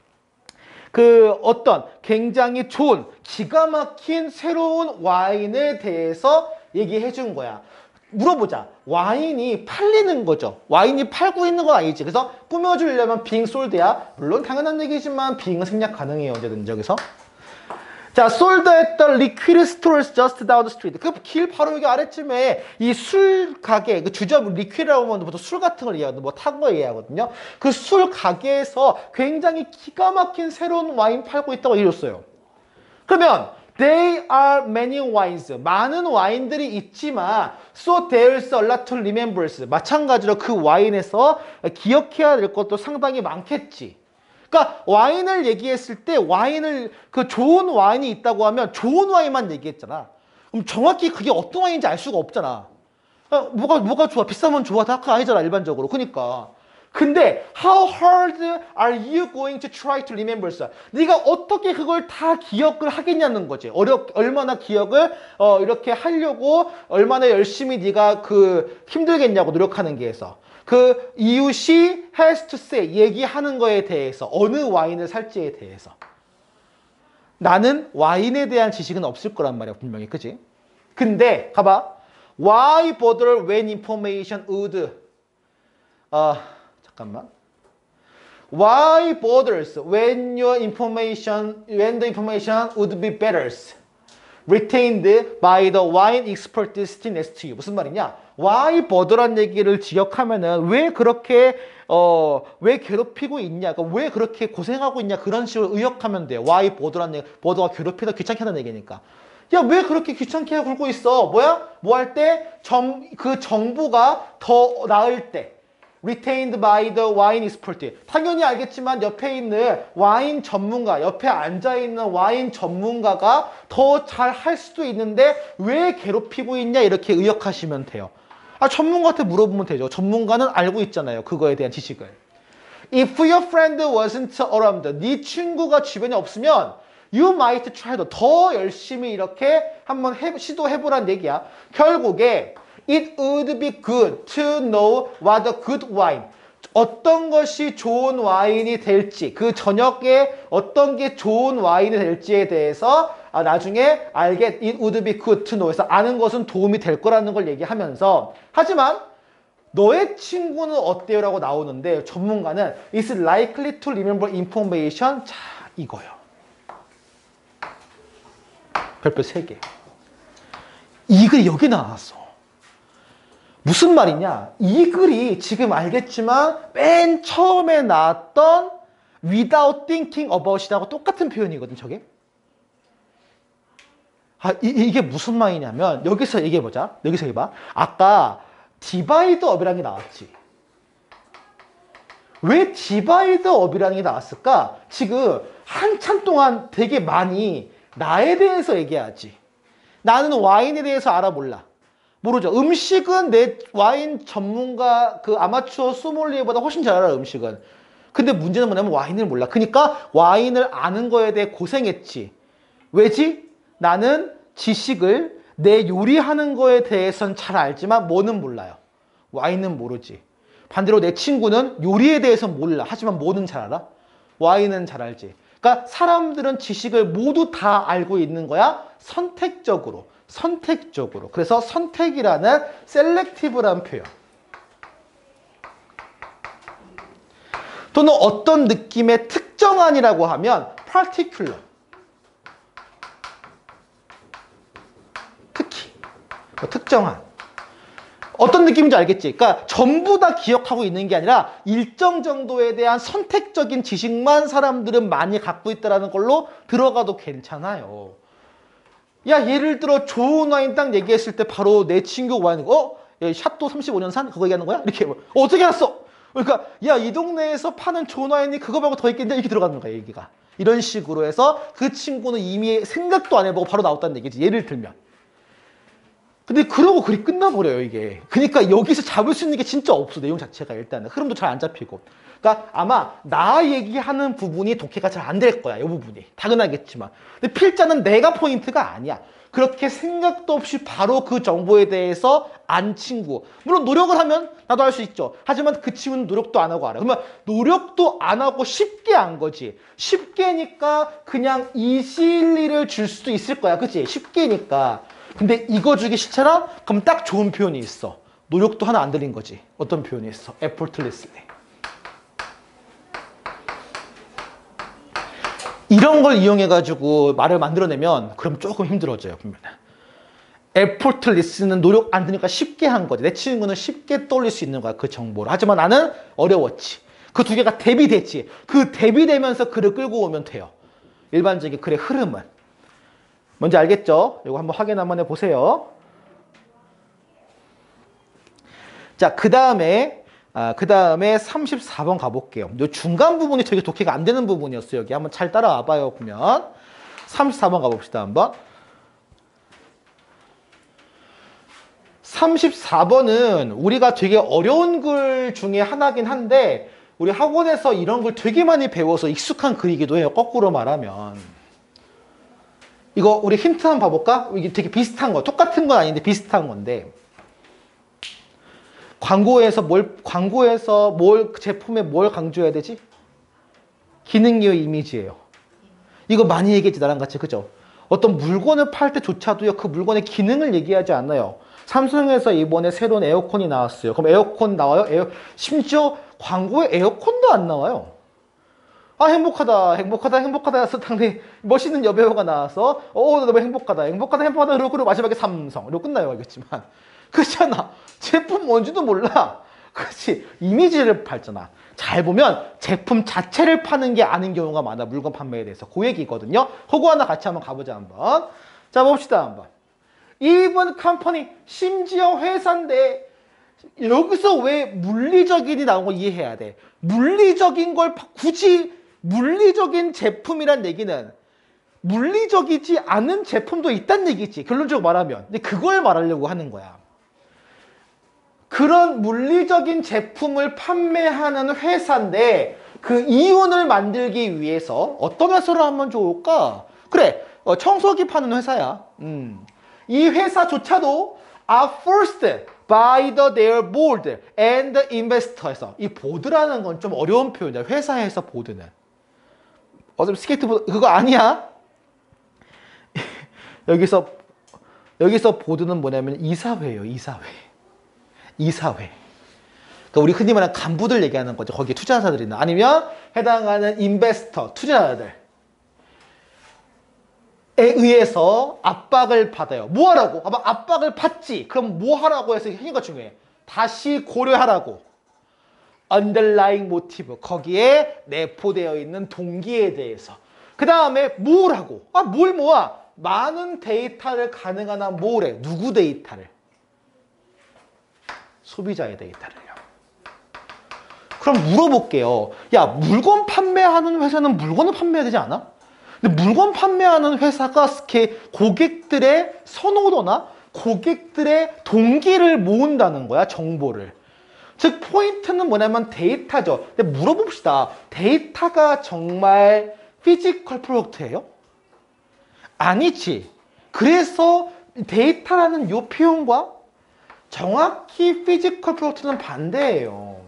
A: 굉장히 좋은 기가 막힌 새로운 와인에 대해서 얘기해 준 거야. 물어보자. 와인이 팔리는 거죠. 와인이 팔고 있는 건 아니지. 그래서 꾸며주려면 being sold야. 물론 당연한 얘기지만 being은 생략 가능해요. 언제든지 여기서. 자, sold at the liquor stores just down the street. 그 길 바로 여기 아래쯤에 이 술 가게, 그 주점 리퀴라고 하면 보통 술 같은 걸 얘기하거든요. 뭐 탄 거 얘기하거든요. 그 술 가게에서 굉장히 기가 막힌 새로운 와인 팔고 있다고 얘기했어요. 그러면 There are many wines. 많은 와인들이 있지만 so there's a lot to remember. 마찬가지로 그 와인에서 기억해야 될 것도 상당히 많겠지. 그러니까 와인을 얘기했을 때 와인을 그 좋은 와인이 있다고 하면 좋은 와인만 얘기했잖아. 그럼 정확히 그게 어떤 와인인지 알 수가 없잖아. 뭐가 좋아? 비싸면 좋아? 다 그거 아니잖아 일반적으로. 그러니까. 근데 how hard are you going to try to remember? 네가 어떻게 그걸 다 기억을 하겠냐는 거지. 얼마나 기억을 이렇게 하려고 얼마나 열심히 네가 그 힘들겠냐고 노력하는 게 해서. 그 이웃이 has to say 얘기하는 거에 대해서 어느 와인을 살지에 대해서. 나는 와인에 대한 지식은 없을 거란 말이야 분명히. 그치? 근데 가봐. Why bother when information would 잠깐만. Why bothers when the information would be better retained by the wine expert sitting next to you. 무슨 말이냐? Why bother란 얘기를 지역하면은 왜 그렇게 왜 괴롭히고 있냐? 그러니까 왜 그렇게 고생하고 있냐? 그런 식으로 의역하면 돼요. Why bother란 얘기, bother가 괴롭히다 귀찮게 하는 얘기니까. 야, 왜 그렇게 귀찮게 굴고 있어? 뭐야? 뭐 할 때? 그 정보가 더 나을 때. Retained by the wine expert. 당연히 알겠지만 옆에 있는 와인 전문가, 옆에 앉아있는 와인 전문가가 더 잘 할 수도 있는데 왜 괴롭히고 있냐? 이렇게 의역하시면 돼요. 전문가한테 물어보면 되죠. 전문가는 알고 있잖아요. 그거에 대한 지식을. If your friend wasn't around, 네 친구가 주변에 없으면 You might try 더 열심히 이렇게 한번 시도해보란 얘기야. 결국에 It would be good to know what a good wine. 어떤 것이 좋은 와인이 될지, 그 저녁에 어떤 게 좋은 와인이 될지에 대해서 나중에 It would be good to know에서 아는 것은 도움이 될 거라는 걸 얘기하면서 하지만 너의 친구는 어때요? 라고 나오는데 전문가는 is likely to remember information. 자, 이거요. 별표 3개. 이 글이 여기 나왔어. 무슨 말이냐? 이 글이 지금 알겠지만 맨 처음에 나왔던 without thinking about 이라고 똑같은 표현이거든, 저게. 이게 무슨 말이냐면 여기서 얘기해보자. 여기서 해봐. 아까 divide up이라는 게 나왔지. 왜 divide up이라는 게 나왔을까? 지금 한참 동안 되게 많이 나에 대해서 얘기하지. 나는 와인에 대해서 알아 몰라. 모르죠. 음식은 내 와인 전문가 그 아마추어 소믈리에보다 훨씬 잘 알아 음식은. 근데 문제는 뭐냐면 와인을 몰라. 그러니까 와인을 아는 거에 대해 고생했지. 왜지? 나는 지식을 내 요리하는 거에 대해서는 잘 알지만 뭐는 몰라요. 와인은 모르지. 반대로 내 친구는 요리에 대해서 몰라. 하지만 뭐는 잘 알아? 와인은 잘 알지. 그러니까 사람들은 지식을 모두 다 알고 있는 거야. 선택적으로. 그래서 선택이라는 셀렉티브라는 표현. 또는 어떤 느낌의 특정한이라고 하면 particular. 특히. 특정한. 어떤 느낌인지 알겠지? 그러니까 전부 다 기억하고 있는 게 아니라 일정 정도에 대한 선택적인 지식만 사람들은 많이 갖고 있다는 걸로 들어가도 괜찮아요. 야, 예를 들어 좋은 와인 딱 얘기했을 때 바로 내 친구 와인, 샤또 35년 산? 그거 얘기하는 거야? 이렇게 어떻게 알았어? 그러니까 야, 이 동네에서 파는 좋은 와인이 그거 말고 더 있겠냐? 이렇게 들어가는 거야, 얘기가. 이런 식으로 해서 그 친구는 이미 생각도 안 해보고 바로 나왔다는 얘기지. 예를 들면. 근데 그러고 글이 끝나버려요, 이게. 그러니까 여기서 잡을 수 있는 게 진짜 없어, 내용 자체가 일단은. 흐름도 잘 안 잡히고. 그러니까 아마 나 얘기하는 부분이 독해가 잘 안 될 거야, 이 부분이. 당연하겠지만. 근데 필자는 내가 포인트가 아니야. 그렇게 생각도 없이 바로 그 정보에 대해서 안 친구. 물론 노력을 하면 나도 할 수 있죠. 하지만 그 친구는 노력도 안 하고 알아. 그러면 노력도 안 하고 쉽게 안 거지. 쉽게니까 그냥 이실리를 줄 수도 있을 거야, 그치? 쉽게니까. 근데 이거 주기 싫잖아? 그럼 딱 좋은 표현이 있어. 노력도 하나 안 들인 거지. 어떤 표현이 있어? effortlessly. 이런 걸 이용해가지고 말을 만들어내면 그럼 조금 힘들어져요, 보면은. effortless는 노력 안 드니까 쉽게 한 거지. 내 친구는 쉽게 떠올릴 수 있는 거야, 그 정보를. 하지만 나는 어려웠지. 그 두 개가 대비됐지. 그 대비되면서 글을 끌고 오면 돼요. 일반적인 글의 흐름은. 뭔지 알겠죠? 이거 한번 확인 한번 해보세요. 자, 그 다음에 34번 가볼게요. 이 중간 부분이 되게 독해가 안 되는 부분이었어요. 여기 한번 잘 따라와 봐요. 보면 34번 가봅시다. 한번. 34번은 우리가 되게 어려운 글 중에 하나긴 한데 우리 학원에서 이런 걸 되게 많이 배워서 익숙한 글이기도 해요. 거꾸로 말하면. 이거 우리 힌트 한번 봐볼까? 이게 되게 비슷한 거. 똑같은 건 아닌데 비슷한 건데. 광고에서 제품에 뭘 강조해야 되지? 기능이요, 이미지예요. 이거 많이 얘기했지, 나랑 같이. 그죠? 어떤 물건을 팔 때조차도요, 그 물건의 기능을 얘기하지 않아요. 삼성에서 이번에 새로운 에어컨이 나왔어요. 그럼 에어컨 나와요? 심지어 광고에 에어컨도 안 나와요. 아, 행복하다 해서 당연히 멋있는 여배우가 나와서 나 너무 행복하다 그러고 마지막에 삼성 이러고 끝나요. 알겠지만 그렇잖아. 제품 뭔지도 몰라. 그렇지. 이미지를 팔잖아. 잘 보면 제품 자체를 파는 게 아닌 경우가 많아. 물건 판매에 대해서. 그 얘기거든요. 그거 하나 같이 한번 가보자 한번. 자, 봅시다 한번. 이번 컴퍼니 심지어 회사인데 여기서 왜 물리적인이 나온 거 이해해야 돼. 물리적인 걸 굳이 물리적인 제품이란 얘기는 물리적이지 않은 제품도 있다는 얘기지. 결론적으로 말하면. 근데 그걸 말하려고 하는 거야. 그런 물리적인 제품을 판매하는 회사인데 그 이윤을 만들기 위해서 어떤 회사를 하면 좋을까? 그래, 청소기 파는 회사야. 이 회사조차도 are forced by their board and investor에서 이 보드라는 건 좀 어려운 표현이야. 회사에서 보드는. 어차피 스케이트보드 그거 아니야. 여기서 보드는 뭐냐면 이사회예요. 이사회. 그러니까 우리 흔히 말하는 간부들 얘기하는 거죠. 거기에 투자자들이나 아니면 해당하는 인베스터, 투자자들에 의해서 압박을 받아요. 뭐 하라고? 압박을 받지. 그럼 뭐 하라고 해서 이게 중요해. 다시 고려하라고. underlying motive. 거기에 내포되어 있는 동기에 대해서. 그 다음에 뭐라고? 뭘 모아? 많은 데이터를 가능한 한 뭐래? 누구 데이터를? 소비자의 데이터를요. 그럼 물어볼게요. 야, 물건 판매하는 회사는 물건을 판매해야 되지 않아? 근데 물건 판매하는 회사가 고객들의 선호도나 고객들의 동기를 모은다는 거야, 정보를. 즉, 포인트는 뭐냐면 데이터죠. 근데 물어봅시다. 데이터가 정말 피지컬 프로덕트예요? 아니지. 그래서 데이터라는 이 표현과 정확히 피지컬 프로덕트는 반대예요.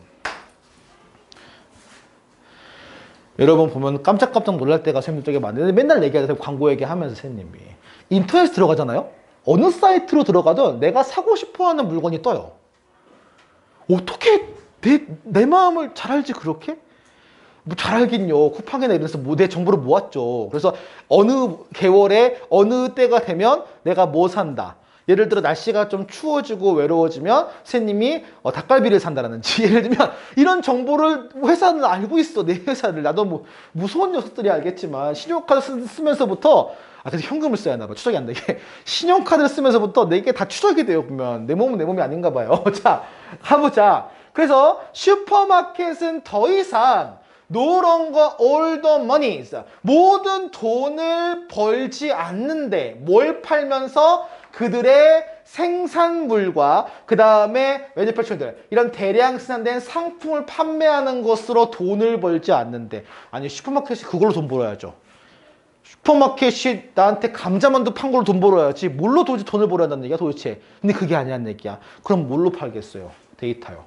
A: 여러분 보면 깜짝깜짝 놀랄 때가 쌤들 쪽에 많은데 맨날 얘기하세요. 광고 얘기하면서 쌤님이. 인터넷에 들어가잖아요? 어느 사이트로 들어가든 내가 사고 싶어하는 물건이 떠요. 어떻게 내 마음을 잘 알지 그렇게? 뭐 잘 알긴요. 쿠팡이나 이래서 내 정보를 모았죠. 그래서 어느 계월에 어느 때가 되면 내가 뭐 산다. 예를 들어 날씨가 좀 추워지고 외로워지면 선생님이 닭갈비를 산다라든지 예를 들면 이런 정보를 회사는 알고 있어. 내 회사를. 나도 뭐 무서운 녀석들이 알겠지만 신용카드 쓰면서부터 그래서 현금을 써야 하나 봐. 추적이 안 되게. 신용카드를 쓰면서부터 내게 다 추적이 돼요. 보면 내 몸은 내 몸이 아닌가 봐요. 자, 가보자. 그래서 슈퍼마켓은 더 이상 no longer all the monies. 모든 돈을 벌지 않는데 뭘 팔면서 그들의 생산물과 그 다음에 매니팩처링들 이런 대량 생산된 상품을 판매하는 것으로 돈을 벌지 않는데 아니 슈퍼마켓이 그걸로 돈 벌어야죠. 슈퍼마켓이 나한테 감자만두 판 걸로 돈 벌어야지 뭘로 도대체 돈을 벌어야 한다는 얘기야 도대체. 근데 그게 아니라는 얘기야. 그럼 뭘로 팔겠어요? 데이터요.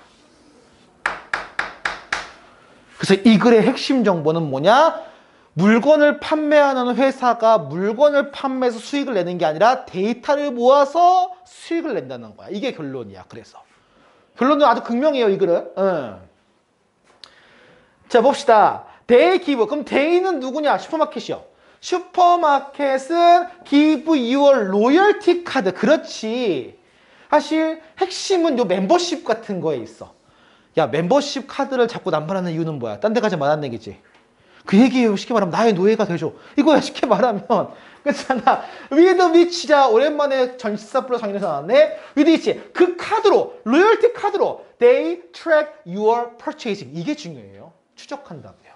A: 그래서 이 글의 핵심 정보는 뭐냐? 물건을 판매하는 회사가 물건을 판매해서 수익을 내는 게 아니라 데이터를 모아서 수익을 낸다는 거야. 이게 결론이야. 그래서 결론은 아주 극명해요. 이 글은. 자, 봅시다. They give. 그럼 they는 누구냐? 슈퍼마켓이요. 슈퍼마켓은 give your loyalty card. 그렇지. 사실 핵심은 요 멤버십 같은 거에 있어. 야, 멤버십 카드를 자꾸 남발하는 이유는 뭐야? 딴 데 가지 말라는 얘기지. 그 얘기예요. 쉽게 말하면 나의 노예가 되죠. 이거야. 쉽게 말하면 그렇잖아. with which자 오랜만에 전치사 플러스 상관에서 나왔네. with which 그 카드로 로열티 카드로 they track your purchasing 이게 중요해요. 추적한다고요.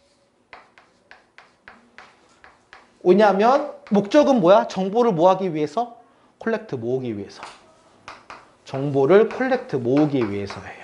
A: 왜냐하면 목적은 뭐야? 정보를 뭐하기 위해서? 콜렉트 모으기 위해서. 정보를 콜렉트 모으기 위해서예요.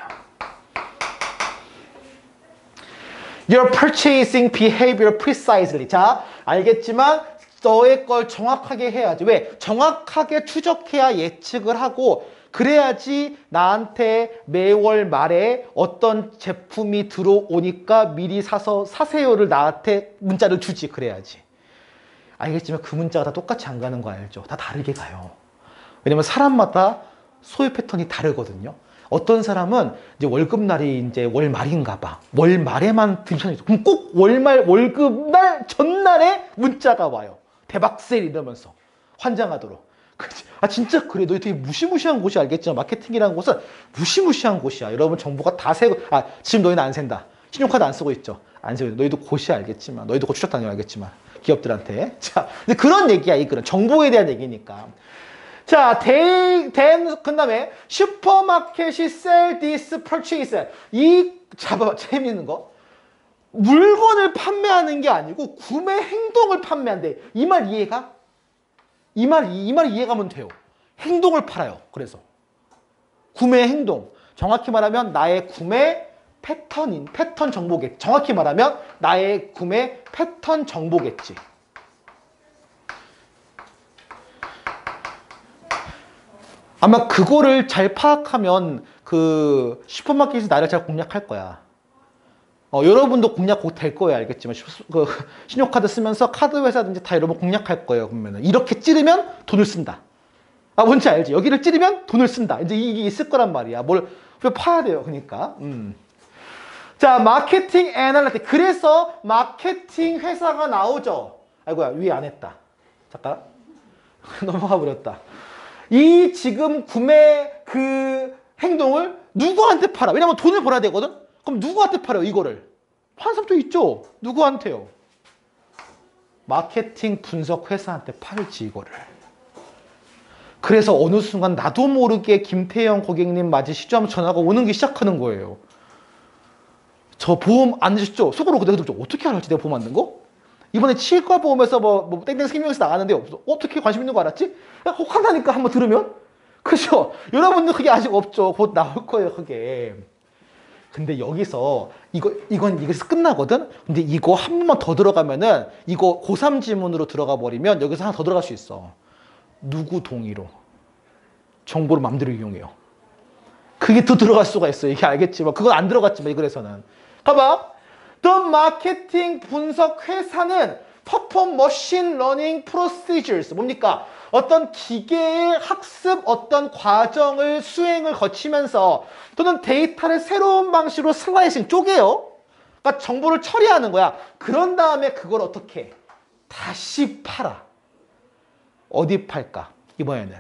A: Your purchasing behavior precisely. 자, 알겠지만 너의 걸 정확하게 해야지. 왜? 정확하게 추적해야 예측을 하고 그래야지 나한테 매월 말에 어떤 제품이 들어오니까 미리 사서 사세요를 나한테 문자를 주지. 그래야지. 알겠지만 그 문자가 다 똑같이 안 가는 거 알죠? 다 다르게 가요. 왜냐면 사람마다 소요 패턴이 다르거든요. 어떤 사람은 이제 월급날이 이제 월말인가 봐. 월말에만 드시는 있어. 그럼 꼭 월말 월급날 전날에 문자가 와요. 대박 세일 이러면서 환장하도록. 아 진짜 그래. 너희 되게 무시무시한 곳이 알겠지만 마케팅이라는 곳은 무시무시한 곳이야. 여러분 정보가 다 새고 지금 너희는 안 샌다. 신용카드 안 쓰고 있죠. 안 쓰고 있죠. 너희도 곧이 알겠지만 너희도 곧 추적 다녀 알겠지만 기업들한테. 자, 근데 그런 얘기야. 이거는 정보에 대한 얘기니까. 자, then 그 다음에 슈퍼마켓이 sell this purchase. 잡아봐. 재밌는 거. 물건을 판매하는 게 아니고 구매 행동을 판매한대. 이 말 이해가? 이 말 이해가면 돼요. 행동을 팔아요. 그래서 구매 행동. 정확히 말하면 나의 구매 패턴 정보겠지. 정확히 말하면 나의 구매 패턴 정보겠지. 아마 그거를 잘 파악하면 그 슈퍼마켓에서 나를 잘 공략할 거야. 여러분도 공략 곧 될 거예요. 알겠지만 그 신용카드 쓰면서 카드 회사든지 다 여러분 공략할 거예요. 그러면은 이렇게 찌르면 돈을 쓴다. 뭔지 알지? 여기를 찌르면 돈을 쓴다. 이제 이게 있을 거란 말이야. 뭘 파야 돼요. 그러니까. 자, 마케팅 애널리틱. 그래서 마케팅 회사가 나오죠. 아이고야, 위에 안 했다. 잠깐. 넘어가 버렸다. 이 지금 구매 그 행동을 누구한테 팔아? 왜냐면 돈을 벌어야 되거든? 그럼 누구한테 팔아요, 이거를? 파는 사람도 있죠. 누구한테요? 마케팅 분석 회사한테 팔지, 이거를. 그래서 어느 순간 나도 모르게 김태형 고객님 맞으시죠? 하면 전화가 오는 게 시작하는 거예요. 저 보험 안 드셨죠? 속으로 내가 어떻게 알았지? 내가 보험 안 든 거? 이번에 치과 보험에서 뭐 땡땡 생명에서 나가는데 없어. 어떻게 관심 있는 거 알았지? 혹 한다니까 한번 들으면? 그죠? 여러분들 그게 아직 없죠. 곧 나올 거예요, 그게. 근데 여기서 이건 여기서 끝나거든? 근데 이거 한 번만 더 들어가면은 이거 고3 지문으로 들어가 버리면 여기서 하나 더 들어갈 수 있어. 누구 동의로? 정보를 마음대로 이용해요. 그게 더 들어갈 수가 있어요. 이게 알겠지만 그건 안 들어갔지만 이거에서는. 봐봐. The 마케팅 분석 회사는 perform machine learning procedures. 뭡니까? 어떤 기계의 학습 어떤 과정을 수행을 거치면서 또는 데이터를 새로운 방식으로 슬라이싱 쪼개요. 그러니까 정보를 처리하는 거야. 그런 다음에 그걸 어떻게 다시 팔아. 어디 팔까? 이번에는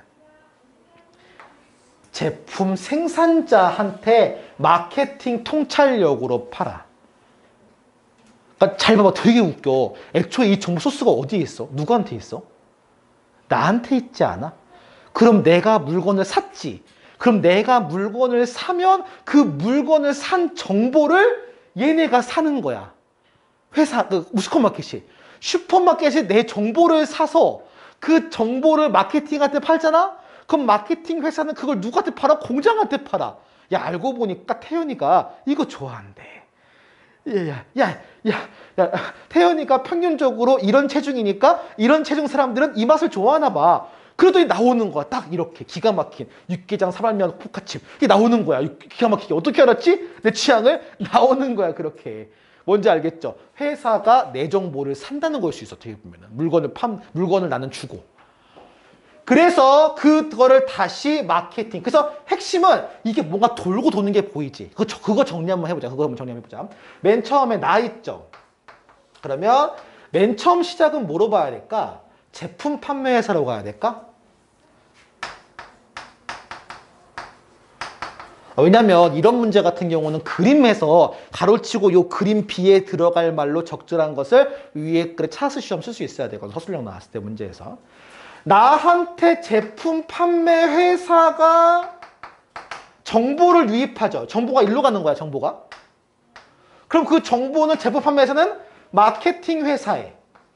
A: 제품 생산자한테 마케팅 통찰력으로 팔아. 그러니까 잘 봐봐. 되게 웃겨. 애초에 이 정보 소스가 어디에 있어? 누구한테 있어? 나한테 있지 않아? 그럼 내가 물건을 샀지. 그럼 내가 물건을 사면 그 물건을 산 정보를 얘네가 사는 거야. 회사, 슈퍼마켓이. 슈퍼마켓이 내 정보를 사서 그 정보를 마케팅한테 팔잖아? 그럼 마케팅 회사는 그걸 누구한테 팔아? 공장한테 팔아. 야, 알고 보니까 태연이가 이거 좋아한대. 야, 태연이가 평균적으로 이런 체중이니까 이런 체중 사람들은 이 맛을 좋아하나 봐. 그러더니 나오는 거야. 딱 이렇게 기가 막힌 육개장 사발면 포카칩. 이게 나오는 거야. 기가 막히게. 어떻게 알았지? 내 취향을 나오는 거야. 그렇게. 뭔지 알겠죠? 회사가 내 정보를 산다는 걸 수 있어. 어떻게 보면은. 물건을 나는 주고. 그래서 그거를 다시 마케팅. 그래서 핵심은 이게 뭔가 돌고 도는 게 보이지. 그거 정리 한번 해보자. 그거 한번 정리 한번 해보자. 맨 처음에 나 있죠. 그러면 맨 처음 시작은 뭐로 봐야 될까? 제품 판매 회사로 가야 될까? 왜냐면 이런 문제 같은 경우는 그림에서 가로치고 요 그림 B에 들어갈 말로 적절한 것을 위에 글에 차수 시험 쓸 수 있어야 되거든. 서술형 나왔을 때 문제에서. 나한테 제품 판매 회사가 정보를 유입하죠. 정보가 일로 가는 거야, 정보가. 그럼 그 정보는 제품 판매에서는 마케팅 회사에.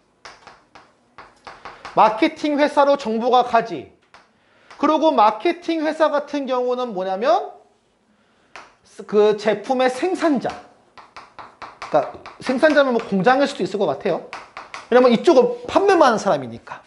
A: 마케팅 회사로 정보가 가지. 그리고 마케팅 회사 같은 경우는 뭐냐면 그 제품의 생산자. 그러니까 생산자면 뭐 공장일 수도 있을 것 같아요. 왜냐면 이쪽은 판매만 하는 사람이니까.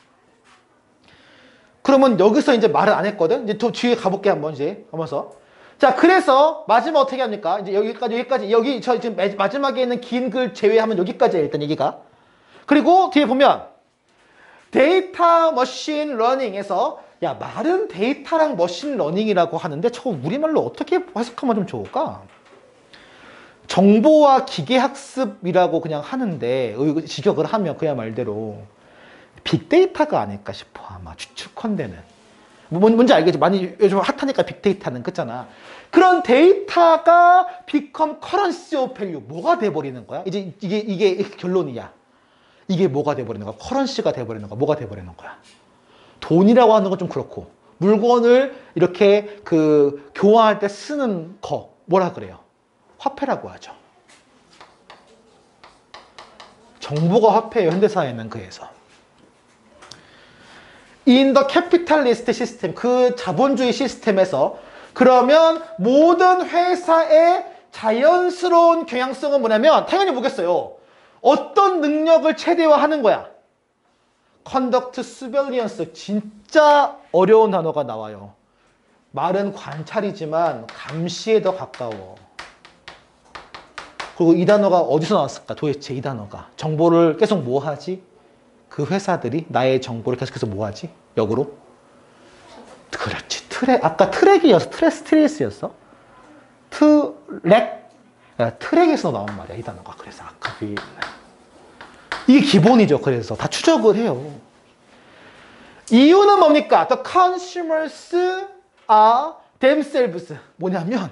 A: 그러면 여기서 이제 말을 안 했거든. 이제 또 뒤에 가볼게 한번 이제 하면서. 자, 그래서 마지막 어떻게 합니까? 이제 여기까지 여기 저 지금 마지막에 있는 긴 글 제외하면 여기까지예요. 일단 얘기가. 그리고 뒤에 보면 데이터 머신 러닝에서 야, 말은 데이터랑 머신 러닝이라고 하는데 저거 우리말로 어떻게 해석하면 좀 좋을까? 정보와 기계학습이라고 그냥 하는데 직역을 하면 그야 말대로 빅데이터가 아닐까 싶어. 아마 추측컨대는. 뭔지 알겠지? 많이 요즘 핫하니까 빅데이터는 그렇잖아. 그런 데이터가 become currency of value. 뭐가 돼버리는 거야? 이제 이게 결론이야. 이게 뭐가 돼버리는 거야? 커런시가 돼버리는 거야? 뭐가 돼버리는 거야? 돈이라고 하는 건 좀 그렇고 물건을 이렇게 그 교환할 때 쓰는 거 뭐라 그래요? 화폐라고 하죠. 정보가 화폐예요. 현대사회는 그래서. In the capitalist system, 그 자본주의 시스템에서 그러면 모든 회사의 자연스러운 경향성은 뭐냐면 당연히 뭐겠어요? 어떤 능력을 최대화하는 거야? conduct surveillance. 진짜 어려운 단어가 나와요. 말은 관찰이지만 감시에 더 가까워. 그리고 이 단어가 어디서 나왔을까? 도대체 이 단어가. 정보를 계속 뭐 하지? 그 회사들이 나의 정보를 계속해서 뭐 하지? 역으로? 그렇지. 아까 트랙이었어? 스트레스였어? 트랙에서 나온 말이야, 이 단어가. 그래서 아까 이게 기본이죠. 그래서 다 추적을 해요. 이유는 뭡니까? The consumers are themselves. 뭐냐면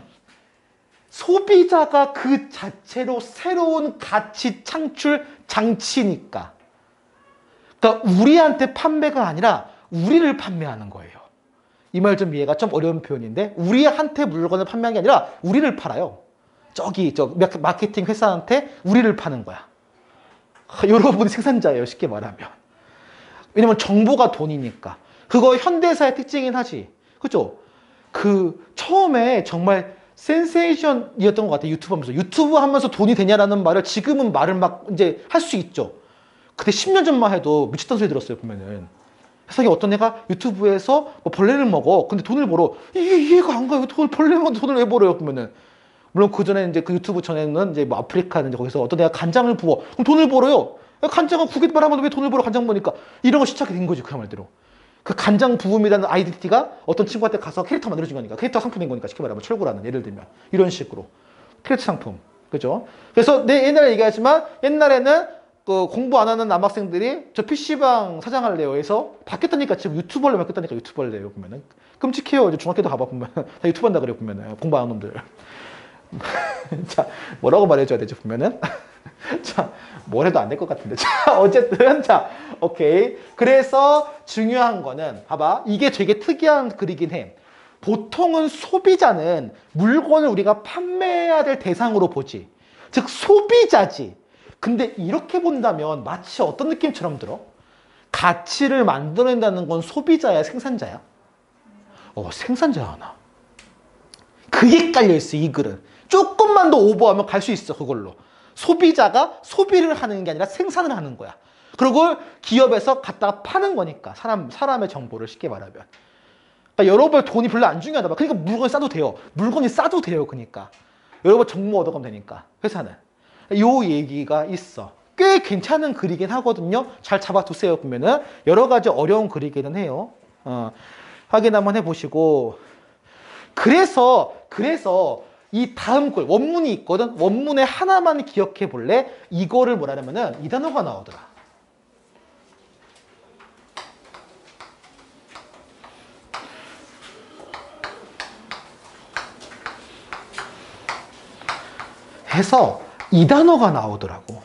A: 소비자가 그 자체로 새로운 가치 창출 장치니까. 그러니까 우리한테 판매가 아니라 우리를 판매하는 거예요. 이 말 좀 이해가 좀 어려운 표현인데 우리한테 물건을 판매하는 게 아니라 우리를 팔아요. 저 마케팅 회사한테 우리를 파는 거야. 여러분이 생산자예요. 쉽게 말하면. 왜냐면 정보가 돈이니까. 그거 현대사의 특징이긴 하지. 그죠? 그 처음에 정말 센세이션이었던 것 같아요. 유튜브 하면서 돈이 되냐라는 말을 지금은 말을 막 이제 할 수 있죠. 그때 10년 전만 해도 미쳤던 소리 들었어요. 보면은. 세상에 어떤 애가 유튜브에서 뭐 벌레를 먹어. 근데 돈을 벌어. 이게 이해가 안 가요. 벌레 먹는데 돈을 왜 벌어요? 그러면은. 물론 그 전에 이제 그 유튜브 전에는 이제 뭐 아프리카는 이제 거기서 어떤 애가 간장을 부어. 그럼 돈을 벌어요. 간장은 구깃말 하면 왜 돈을 벌어? 간장 보니까. 이런 거 시작이 된 거지. 그야말대로. 그 간장 부음이라는 아이덴티티가 어떤 친구한테 가서 캐릭터 만들어준 거니까. 캐릭터 상품인 거니까. 쉽게 말하면 철구라는 예를 들면. 이런 식으로. 캐릭터 상품. 그죠? 그래서 내 옛날에 얘기하지만 옛날에는 그 공부 안 하는 남학생들이 저 PC방 사장할래요 해서 바뀌었다니까. 지금 유튜버로 바뀌었다니까. 유튜버래요 보면은. 끔찍해요. 이제 중학교도 가봐 보면 다 유튜버 한다 그래요 보면은. 공부 안 하는 놈들. 자, 뭐라고 말해줘야 되지 보면은. 자, 뭘 해도 안 될 것 같은데. 자, 어쨌든 자, 오케이. 그래서 중요한 거는 봐봐. 이게 되게 특이한 글이긴 해. 보통은 소비자는 물건을 우리가 판매해야 될 대상으로 보지. 즉 소비자지. 근데 이렇게 본다면 마치 어떤 느낌처럼 들어? 가치를 만들어낸다는 건 소비자야, 생산자야? 생산자야, 나. 그게 깔려있어, 이 글은. 조금만 더 오버하면 갈 수 있어, 그걸로. 소비자가 소비를 하는 게 아니라 생산을 하는 거야. 그리고 기업에서 갖다가 파는 거니까. 사람의 정보를 쉽게 말하면. 그러니까 여러분 돈이 별로 안 중요하다. 그러니까 물건이 싸도 돼요. 물건이 싸도 돼요, 그러니까. 여러분 정보 얻어가면 되니까, 회사는. 요 얘기가 있어. 꽤 괜찮은 글이긴 하거든요. 잘 잡아두세요. 보면은 여러 가지 어려운 글이기는 해요. 확인 한번 해보시고. 그래서 이 다음 글 원문이 있거든. 원문에 하나만 기억해 볼래? 이거를 뭐라냐면은 이 단어가 나오더라. 해서 이 단어가 나오더라고.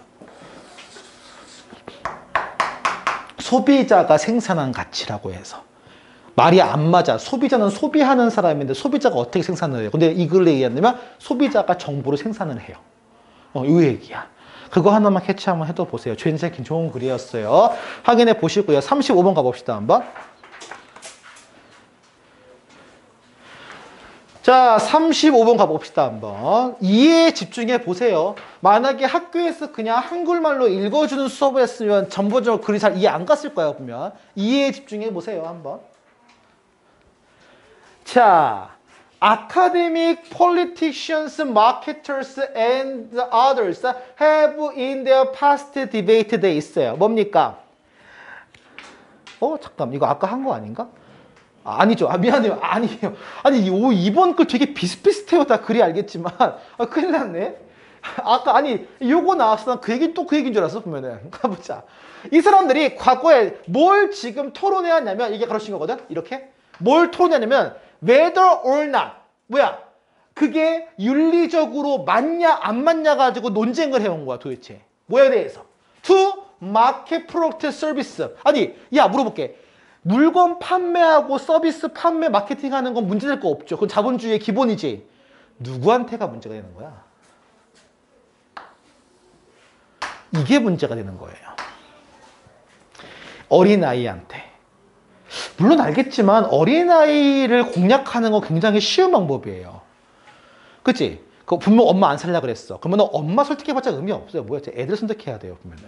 A: 소비자가 생산한 가치라고 해서. 말이 안 맞아. 소비자는 소비하는 사람인데 소비자가 어떻게 생산을 해요? 근데 이 글을 얘기하냐면 소비자가 정보를 생산을 해요. 이 얘기야. 그거 하나만 캐치 한번 해도 보세요. 굉장히 좋은 글이었어요. 확인해 보시고요. 35번 가봅시다. 한번. 자, 35번 가봅시다. 한번. 이해에 집중해 보세요. 만약에 학교에서 그냥 한글말로 읽어주는 수업을 했으면 전부적으로 글이 잘 이해 안 갔을 거예요. 보면. 이해에 집중해 보세요. 한번. 자, academic, politicians, marketers, and others have in their past debated 돼 있어요. 뭡니까? 잠깐, 이거 아까 한 거 아닌가? 아니죠. 미안해요. 아니에요. 아니, 2번 글 되게 비슷비슷해요. 다 글이 알겠지만. 큰일 났네. 아니, 요거 나왔어. 난 그 얘기 또 그 얘기인 줄 알았어, 보면은. 가보자. 이 사람들이 과거에 뭘 지금 토론해왔냐면, 이게 가로친 거거든? 이렇게. 뭘 토론했냐면, whether or not. 뭐야? 그게 윤리적으로 맞냐, 안 맞냐 가지고 논쟁을 해온 거야, 도대체. 뭐에 대해서? To market product service. 아니, 야, 물어볼게. 물건 판매하고 서비스 판매 마케팅하는 건 문제될 거 없죠. 그건 자본주의의 기본이지. 누구한테가 문제가 되는 거야? 이게 문제가 되는 거예요. 어린아이한테. 물론 알겠지만 어린아이를 공략하는 건 굉장히 쉬운 방법이에요. 그치? 그거 분명 엄마 안 살려고 그랬어. 그러면 엄마 설득해봤자 의미 없어요. 뭐야? 애들 선택해야 돼요. 보면은.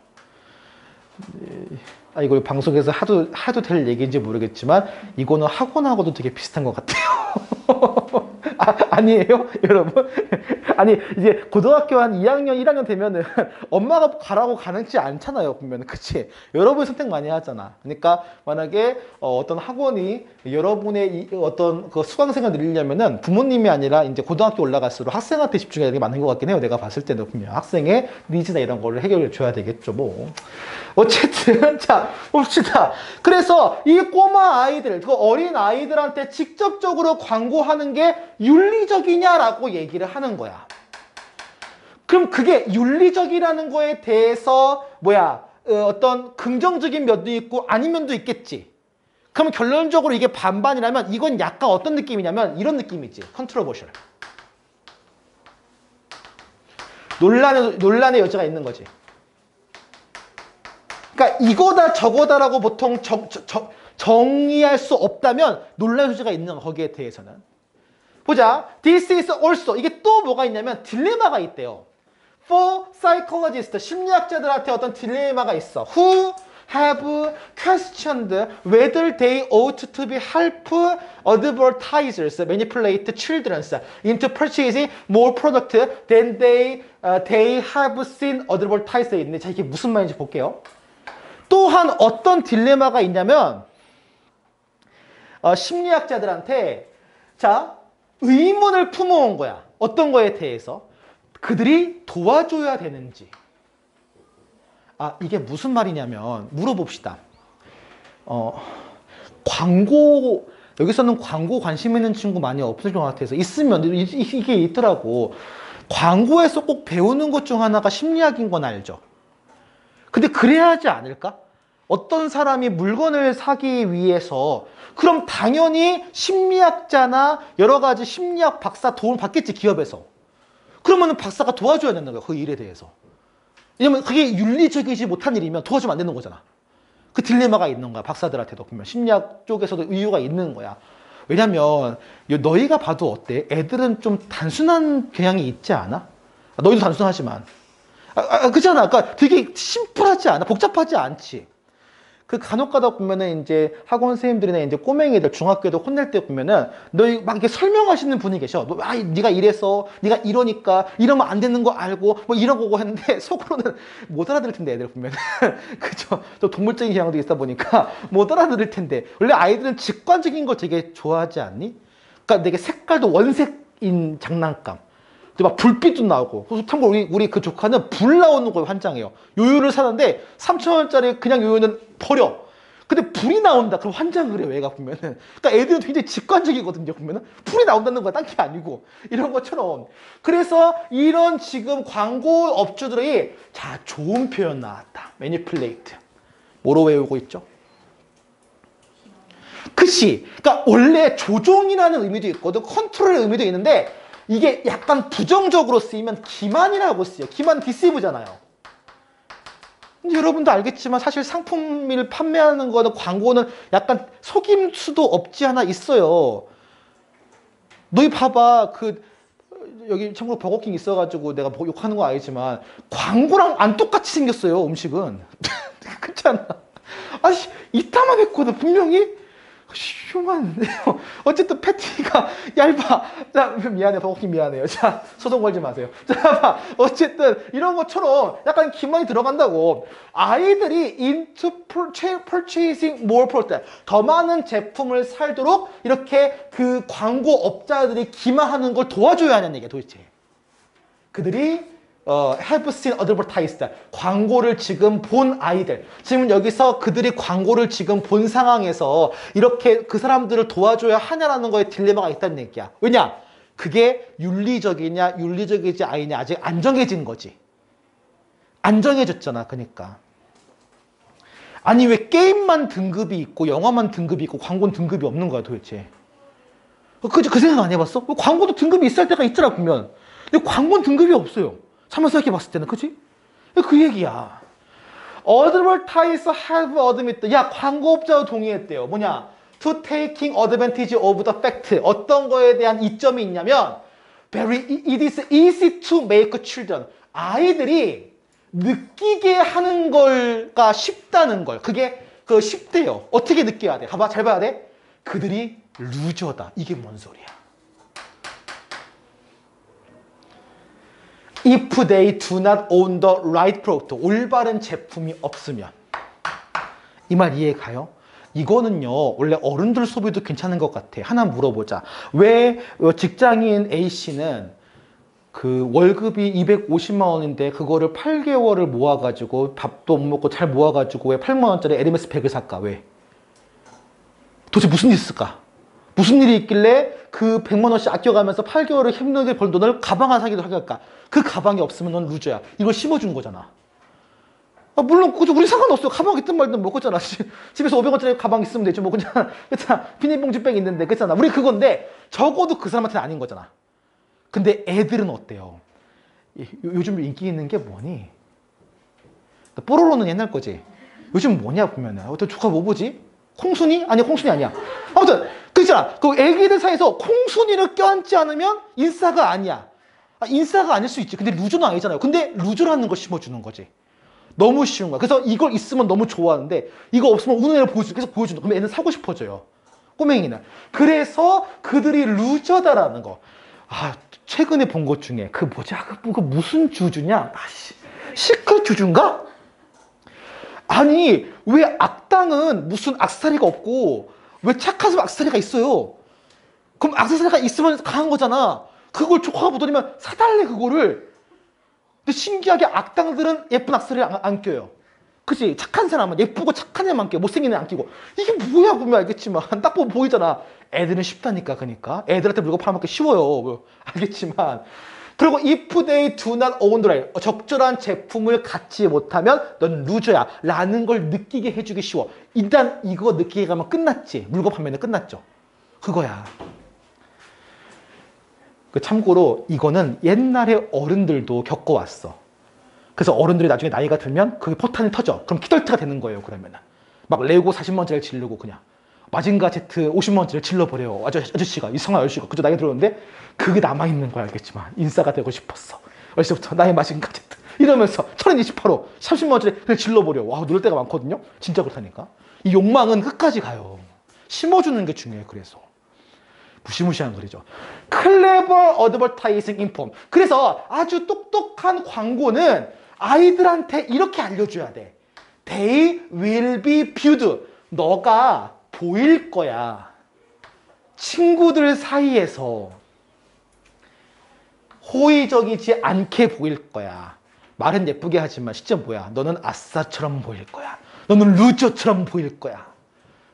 A: 이걸 방송에서 하도 될 얘기인지 모르겠지만 이거는 학원하고도 되게 비슷한 것 같아요. 아니에요? 여러분? 아니, 이제 고등학교 한 2학년, 1학년 되면은 엄마가 가라고 가능치 않잖아요. 보면. 그치? 여러분이 선택 많이 하잖아. 그러니까 만약에 어떤 학원이 여러분의 어떤 그 수강생을 늘리려면은 부모님이 아니라 이제 고등학교 올라갈수록 학생한테 집중해야 되는 게 맞는 것 같긴 해요. 내가 봤을 때는 보면. 학생의 니즈나 이런 거를 해결해 줘야 되겠죠. 뭐. 어쨌든, 자, 봅시다. 그래서 이 꼬마 아이들, 그 어린 아이들한테 직접적으로 광고하는 게 윤리적이냐라고 얘기를 하는 거야. 그럼 그게 윤리적이라는 거에 대해서 어떤 긍정적인 면도 있고 아닌 면도 있겠지. 그럼 결론적으로 이게 반반이라면 이건 약간 어떤 느낌이냐면 이런 느낌이지. 컨트로버셜. 논란의 여지가 있는 거지. 그러니까 이거다 저거다라고 보통 정의할 수 없다면 논란의 소지가 있는 거 거기에 대해서는. 보자. This is also. 이게 또 뭐가 있냐면 딜레마가 있대요. For psychologists. 심리학자들한테 어떤 딜레마가 있어. Who have questioned whether they ought to be help advertisers manipulate children into purchasing more product than they have seen advertised 있는데 자, 이게 무슨 말인지 볼게요. 또한 어떤 딜레마가 있냐면 심리학자들한테 자 의문을 품어온 거야. 어떤 거에 대해서 그들이 도와줘야 되는지. 이게 무슨 말이냐면 물어봅시다. 광고 여기서는 광고 관심 있는 친구 많이 없을 것 같아서 있으면 이게 있더라고. 광고에서 꼭 배우는 것 중 하나가 심리학인 건 알죠. 근데 그래야 하지 않을까? 어떤 사람이 물건을 사기 위해서 그럼 당연히 심리학자나 여러 가지 심리학 박사 도움을 받겠지, 기업에서. 그러면 박사가 도와줘야 되는 거야, 그 일에 대해서. 왜냐면 그게 윤리적이지 못한 일이면 도와주면 안 되는 거잖아. 그 딜레마가 있는 거야, 박사들한테도. 보면 심리학 쪽에서도 이유가 있는 거야. 왜냐면 너희가 봐도 어때? 애들은 좀 단순한 경향이 있지 않아? 너희도 단순하지만. 그렇잖아. 그러니까 되게 심플하지 않아? 복잡하지 않지? 그 간혹 가다 보면은 이제 학원 선생님들이나 이제 꼬맹이들 중학교에도 혼낼 때 보면은 너희 막 이렇게 설명하시는 분이 계셔. 네가 이래서 네가 이러니까 이러면 안 되는 거 알고 뭐 이런 거고 했는데 속으로는 못 알아들을 텐데 애들 보면은 그죠? 또 동물적인 경향도 있다 보니까 못 알아들을 텐데 원래 아이들은 직관적인 거 되게 좋아하지 않니? 그러니까 되게 색깔도 원색인 장난감. 막 불빛도 나오고. 참고로 우리 그 조카는 불 나오는 거에 환장해요. 요요를 사는데 3,000원짜리 그냥 요요는 버려. 근데 불이 나온다. 그럼 환장을 해요, 애가 보면은. 그러니까 애들은 굉장히 직관적이거든요, 보면은. 불이 나온다는 거야, 딴 게 아니고. 이런 것처럼. 그래서 이런 지금 광고 업주들이 자, 좋은 표현 나왔다. 매니플레이트. 뭐로 외우고 있죠? 그치? 그러니까 원래 조종이라는 의미도 있거든. 컨트롤의 의미도 있는데 이게 약간 부정적으로 쓰이면 기만이라고 쓰여. 기만 디시브잖아요. 근데 여러분도 알겠지만 사실 상품을 판매하는 거는 광고는 약간 속임 수도 없지 않아 있어요. 너희 봐봐. 여기 참고로 버거킹 있어가지고 내가 욕하는 거 아니지만 광고랑 안 똑같이 생겼어요, 음식은. 그렇잖아. 아니, 이따만 했거든, 분명히. 휴만. 어쨌든 패티가 얇아. 자, 미안해, 버거킹 미안해요. 자, 소송 걸지 마세요. 자, 어쨌든 이런 것처럼 약간 기만이 들어간다고. 아이들이 into purchasing more product, 더 많은 제품을 살도록 이렇게 그 광고 업자들이 기만하는 걸 도와줘야 하는 얘기야, 도대체. 그들이 have seen advertised, 광고를 지금 본 아이들. 지금 여기서 그들이 광고를 지금 본 상황에서 이렇게 그 사람들을 도와줘야 하냐라는 거에 딜레마가 있다는 얘기야. 왜냐? 그게 윤리적이냐 윤리적이지 아니냐 아직 안 정해진 거지. 안 정해졌잖아. 그러니까. 아니 왜 게임만 등급이 있고 영화만 등급이 있고 광고는 등급이 없는 거야 도대체. 그 생각 안 해봤어? 광고도 등급이 있을 때가 있더라 보면. 근데 광고는 등급이 없어요. 참만 생각해 봤을 때는, 그치? 그 얘기야. Advertise have admitted. 야, 광고업자도 동의했대요. 뭐냐? To taking advantage of the fact. 어떤 거에 대한 이점이 있냐면, it is easy to make children. 아이들이 느끼게 하는 걸가 쉽다는 걸. 그게 쉽대요. 어떻게 느껴야 돼? 봐봐, 잘 봐야 돼. 그들이 루저다. 이게 뭔 소리야? If they do not own the right product, 올바른 제품이 없으면. 이 말 이해 가요? 이거는요, 원래 어른들 소비도 괜찮은 것 같아. 하나 물어보자. 왜 직장인 A씨는 그 월급이 250만 원인데 그거를 8개월을 모아가지고 밥도 못 먹고 잘 모아가지고 왜 8만 원짜리 에르메스 백을 살까? 왜? 도대체 무슨 일이 있을까? 무슨 일이 있길래 그 100만 원씩 아껴가면서 8개월을 힘들게 벌 돈을 가방 하나 사기도 하겠까? 그 가방이 없으면 넌 루저야. 이걸 심어준 거잖아. 물론 우리 상관없어요. 가방 있든 말든 먹었잖아. 집에서 500원짜리 가방 있으면 되죠. 뭐 그냥 비닐봉지백 있는데 그렇잖아. 우리 그건데 적어도 그 사람한테는 아닌 거잖아. 근데 애들은 어때요? 요즘 인기 있는 게 뭐니? 뽀로로는 옛날 거지. 요즘 뭐냐 보면은 어떤 조카 뭐 보지? 콩순이? 아니야, 콩순이 아니야. 아무튼 그렇잖아. 그 애기들 사이에서 콩순이를 껴안지 않으면 인싸가 아니야. 인싸가 아닐 수 있지. 근데 루저는 아니잖아요. 근데 루저라는 걸 심어주는 거지. 너무 쉬운 거야. 그래서 이걸 있으면 너무 좋아하는데 이거 없으면 우는 애를 계속 보여준다. 그러면 애는 사고 싶어져요. 꼬맹이는. 그래서 그들이 루저다라는 거. 최근에 본 것 중에 그 무슨 주주냐? 시크 주주인가? 아니 왜 악당은 무슨 악사리가 없고 왜 착한 악사리가 있어요? 그럼 악사리가 있으면 강한 거잖아. 그걸 조카가 보더니만 사달래 그거를. 근데 신기하게 악당들은 예쁜 악사리를 안 껴요. 그치? 착한 사람은 예쁘고 착한 애만 껴요. 못생긴 애 안 끼고. 이게 뭐야 보면 알겠지만 딱 보면 보이잖아. 애들은 쉽다니까. 그러니까 애들한테 물건 팔아먹기 쉬워요. 알겠지만. 그리고 if they do not own the right, 적절한 제품을 갖지 못하면 넌 루저야 라는 걸 느끼게 해주기 쉬워. 일단 이거 느끼게 가면 끝났지. 물건 판매는 끝났죠. 그거야. 참고로 이거는 옛날에 어른들도 겪어왔어. 그래서 어른들이 나중에 나이가 들면 그게 포탄이 터져. 그럼 키덜트가 되는 거예요. 그러면은 막 레고 40만원짜리를 지르고 그냥 마징가 제트 50만원짜리를 질러버려요. 아저씨가 이상한 아저씨가 그저 나이가 들었는데 그게 남아있는 거야. 알겠지만 인싸가 되고 싶었어. 어렸을 때부터 나의 마징가 제트 이러면서 1028호 30만원짜리 그냥 질러버려. 와, 놀 때가 많거든요. 진짜 그렇다니까. 이 욕망은 끝까지 가요. 심어주는 게 중요해요. 그래서 무시무시한 글이죠. Clever Advertising Inform. 그래서 아주 똑똑한 광고는 아이들한테 이렇게 알려줘야 돼. They will be viewed. 너가 보일 거야. 친구들 사이에서 호의적이지 않게 보일 거야. 말은 예쁘게 하지만 실제 뭐야? 너는 아싸처럼 보일 거야. 너는 루저처럼 보일 거야.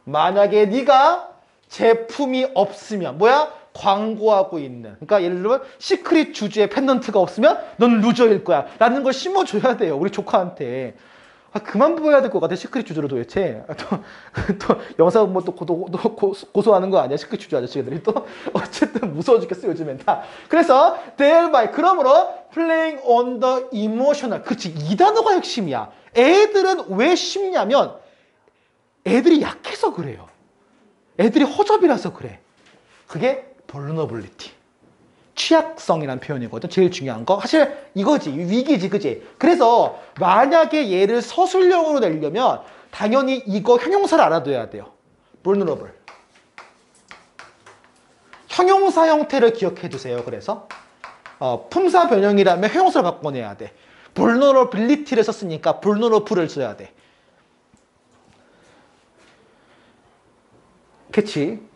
A: 만약에 네가 제품이 없으면 뭐야? 광고하고 있는. 그러니까 예를 들면 시크릿 주주의 펜던트가 없으면 넌 루저일 거야 라는 걸 심어줘야 돼요. 우리 조카한테. 그만 보여야 될 것 같아. 시크릿 주주를 도대체. 또 영상 뭐 또 고소하는 거 아니야? 시크릿 주주 아저씨들이 또. 어쨌든 무서워 죽겠어 요즘엔 다. 그래서 thereby 그러므로 playing on the emotional. 그치, 이 단어가 핵심이야. 애들은 왜 쉽냐면 애들이 약해서 그래요. 애들이 허접이라서 그래. 그게 vulnerability. 취약성이라는 표현이거든. 제일 중요한 거. 사실 이거지. 위기지. 그지? 그래서 만약에 얘를 서술형으로 내려면 당연히 이거 형용사를 알아둬야 돼요. vulnerable. 형용사 형태를 기억해 두세요. 그래서 품사 변형이라면 형용사를 바꿔내야 돼. vulnerability를 썼으니까 vulnerable을 써야 돼. 그치?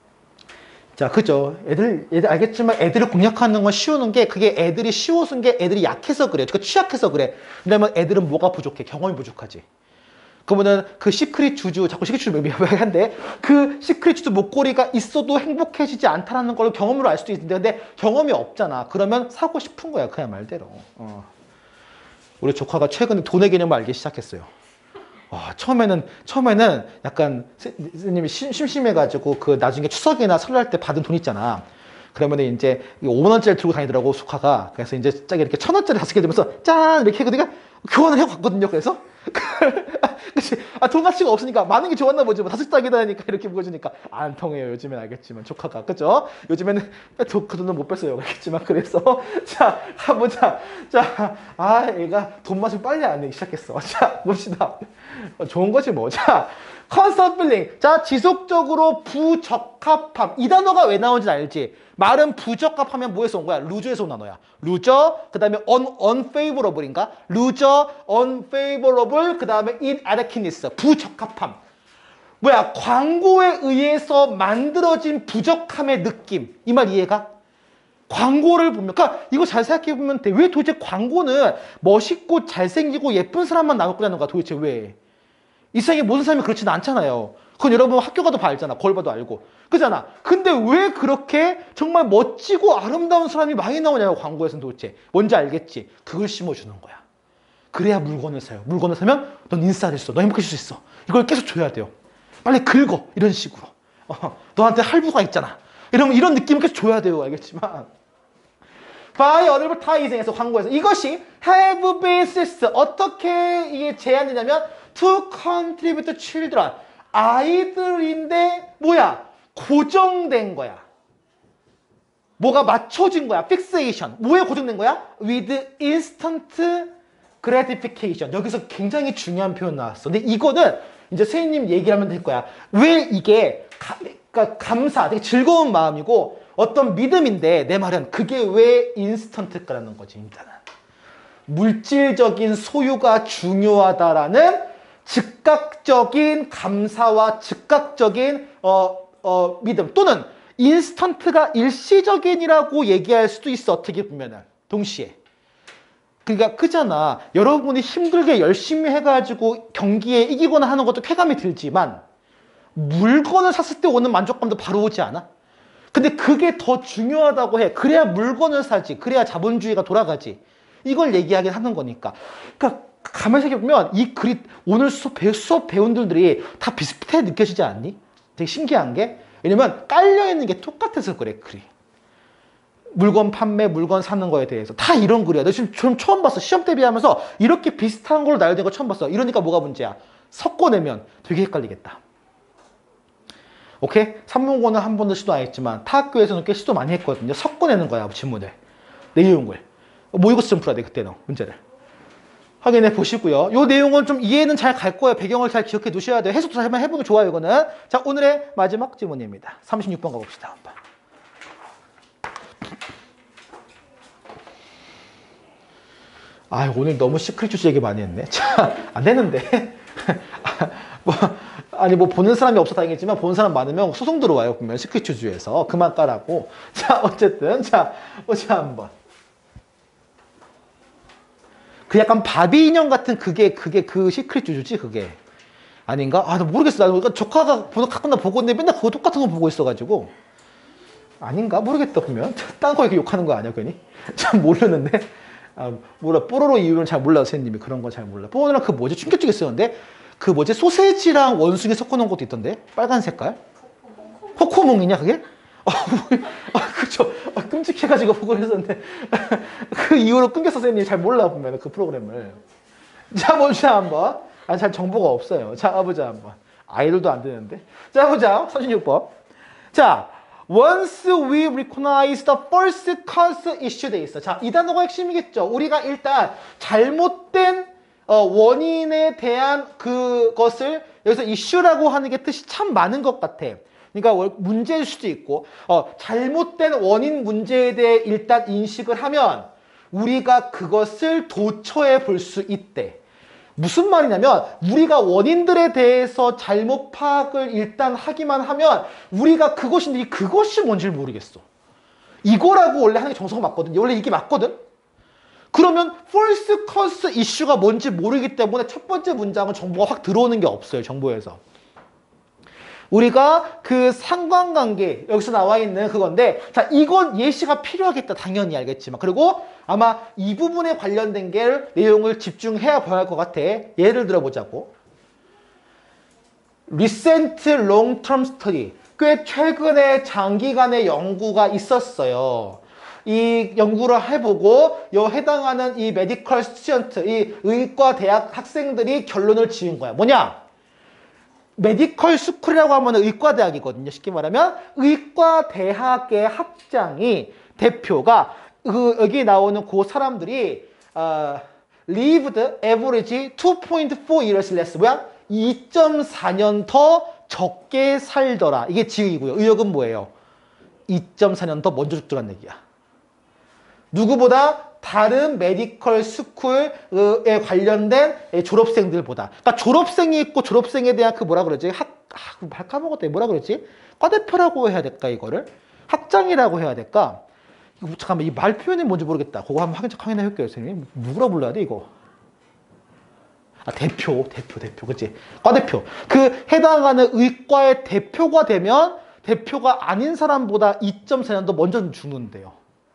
A: 자, 그죠. 애들 알겠지만 애들을 공략하는 건 쉬우는 게 그게 애들이 쉬워서인 게 애들이 약해서 그래. 그러니까 취약해서 그래. 왜냐면 애들은 뭐가 부족해? 경험이 부족하지. 그러면은 그 시크릿 주주, 자꾸 시크릿 주주 얘기하는데 그 시크릿 주주 목걸이가 있어도 행복해지지 않다는 걸 경험으로 알 수도 있는데 근데 경험이 없잖아. 그러면 사고 싶은 거야. 그냥 말대로. 우리 조카가 최근에 돈의 개념을 알기 시작했어요. 처음에는 약간 선생님이 심심해가지고 그 나중에 추석이나 설날 때 받은 돈 있잖아. 그러면 이제 5만원짜리 들고 다니더라고, 조카가. 그래서 이제 짝이 이렇게 1,000원짜리 5개 들면서 짠! 이렇게 해서 내가 교환을 해고 갔거든요. 그래서. 그치. 돈 가치가 없으니까 많은 게 좋았나 보지. 뭐 5짝이다 하니까 이렇게 보여주니까 안 통해요. 요즘엔 알겠지만. 조카가. 그죠? 요즘에는 그 돈은 못 뺐어요. 알겠지만. 그래서. 자, 가보자. 자, 애가 돈 맛을 빨리 안 내기 시작했어. 자, 봅시다. 좋은 거지 뭐. 자, 컨스턴트 필링. 자, 지속적으로 부적합함. 이 단어가 왜 나오는지 알지? 말은 부적합하면 뭐에서 온 거야? 루저에서 온 단어야. 루저, 그 다음에 unfavorable인가? 루저, unfavorable, 그 다음에 inadequateness. 부적합함. 뭐야? 광고에 의해서 만들어진 부적함의 느낌. 이 말 이해가? 광고를 보면, 그러니까 이거 잘 생각해 보면 돼. 왜 도대체 광고는 멋있고 잘생기고 예쁜 사람만 나올 거냐는 거야. 도대체 왜? 이 세상에 모든 사람이 그렇지는 않잖아요. 그건 여러분 학교 가도 알잖아. 거울 봐도 알고. 그잖아. 근데 왜 그렇게 정말 멋지고 아름다운 사람이 많이 나오냐고, 광고에서는 도대체. 뭔지 알겠지? 그걸 심어주는 거야. 그래야 물건을 사요. 물건을 사면 넌 인싸 됐어. 너 행복해질 수 있어. 이걸 계속 줘야 돼요. 빨리 긁어. 이런 식으로. 너한테 할부가 있잖아. 이런 느낌을 계속 줘야 돼요. 알겠지만. by advertising에서 광고에서 이것이 have basis 어떻게 이게 제한되냐면 to contribute to children 아이들인데 뭐야? 고정된 거야. 뭐가 맞춰진 거야. fixation. 뭐에 고정된 거야? with instant gratification. 여기서 굉장히 중요한 표현 나왔어. 근데 이거는 이제 선생님 얘기하면 될 거야. 왜 이게 그러니까 감사, 되게 즐거운 마음이고 어떤 믿음인데 내 말은 그게 왜 인스턴트가라는 거지. 일단은 물질적인 소유가 중요하다라는 즉각적인 감사와 즉각적인 믿음 또는 인스턴트가 일시적인이라고 얘기할 수도 있어. 어떻게 보면은 동시에. 그러니까 그잖아. 여러분이 힘들게 열심히 해가지고 경기에 이기거나 하는 것도 쾌감이 들지만 물건을 샀을 때 오는 만족감도 바로 오지 않아? 근데 그게 더 중요하다고 해. 그래야 물건을 사지. 그래야 자본주의가 돌아가지. 이걸 얘기하긴 하는 거니까. 그러니까 가만히 생각해보면 이 글이 오늘 수업 배운 들이 다 비슷해 느껴지지 않니? 되게 신기한 게 왜냐면 깔려있는 게 똑같아서 그래. 글이. 물건 판매, 물건 사는 거에 대해서 다 이런 글이야. 나 지금 처음 봤어. 시험 대비하면서 이렇게 비슷한 걸로 나열된 거 처음 봤어. 이러니까 뭐가 문제야? 섞어내면 되게 헷갈리겠다. 오케이? 3문고는 한 번도 시도 안 했지만 타학교에서는 꽤 시도 많이 했거든요. 섞어내는 거야, 지문을. 내용을. 모의고사 좀 풀어야 돼, 그때는. 문제를. 확인해 보시고요. 이 내용은 좀 이해는 잘 갈 거예요. 배경을 잘 기억해 두셔야 돼요. 해석도 잘 해보는 게 좋아요, 이거는. 자, 오늘의 마지막 지문입니다. 36번 가봅시다, 한번. 오늘 너무 시크릿 주제 얘기 많이 했네. 자, 안 되는데. 뭐 보는 사람이 없어 다행이지만 보는 사람 많으면 소송 들어와요. 보면 시크릿 주주에서 그만 까라고. 자, 어쨌든 자 보자 한번. 그 약간 바비 인형 같은 그게 그 시크릿 주주지 그게. 아닌가? 아, 나 모르겠어. 나 그러니까 조카가 가끔 나 보고 있는데 맨날 그거 똑같은 거 보고 있어가지고. 아닌가? 모르겠다, 보면. 딴 거 이렇게 욕하는 거 아니야, 괜히? 잘 모르는데. 아, 몰라. 뽀로로 이유는 잘 몰라, 선생님이. 그런 거 잘 몰라. 뽀로로랑 그 뭐지? 충격적이 있었는데? 그 뭐지? 소세지랑 원숭이 섞어놓은 것도 있던데? 빨간 색깔? 코코몽이냐, 그게? 그쵸. 끔찍해가지고 보고 있었는데. 그 이후로 끊겼어, 선생님이. 잘 몰라, 보면. 그 프로그램을. 자, 보자, 한번. 아, 잘 정보가 없어요. 자, 가보자, 한번. 아이들도 안 되는데. 자, 보자. 36번. 자, once we recognize the first cause issue 돼 있어. 자, 이 단어가 핵심이겠죠. 우리가 일단 잘못된 원인에 대한 그것을 여기서 issue라고 하는 게 뜻이 참 많은 것 같아. 그러니까 문제일 수도 있고 잘못된 원인 문제에 대해 일단 인식을 하면 우리가 그것을 도처에 볼 수 있대. 무슨 말이냐면 우리가 원인들에 대해서 잘못 파악을 일단 하기만 하면 우리가 그것인데 그것이 뭔지를 모르겠어. 이거라고 원래 하는 게 정서가 맞거든. 원래 이게 맞거든. 그러면 false cause issue가 뭔지 모르기 때문에 첫 번째 문장은 정보가 확 들어오는 게 없어요. 정보에서. 우리가 그 상관관계 여기서 나와 있는 그건데 자 이건 예시가 필요하겠다. 당연히 알겠지만 그리고 아마 이 부분에 관련된 게 내용을 집중해야 봐야 할 것 같아. 예를 들어보자고. Recent long-term study. 꽤 최근에 장기간의 연구가 있었어요. 이 연구를 해보고 해당하는 이 메디컬 스튜던트, 이 의과 대학 학생들이 결론을 지은 거야. 뭐냐? 메디컬 스쿨이라고 하면 의과대학이거든요. 쉽게 말하면 의과대학의 학장이 대표가 여기 나오는 그 사람들이 lived average 2.4 years less 뭐야? 2.4년 더 적게 살더라. 이게 지의고요. 의역은 뭐예요? 2.4년 더 먼저 죽더란 얘기야. 누구보다 다른 메디컬 스쿨에 관련된 졸업생들보다. 그러니까 졸업생이 있고 졸업생에 대한 그 뭐라 그러지? 말 까먹었다. 뭐라 그러지? 과대표라고 해야 될까 이거를? 학장이라고 해야 될까? 잠깐만 이 말 표현이 뭔지 모르겠다. 그거 한번 확인해 볼게요, 선생님. 누구라 불러야 돼 이거? 아 대표. 그치? 과대표. 그 해당하는 의과의 대표가 되면 대표가 아닌 사람보다 2.4년 더 먼저 죽는데요.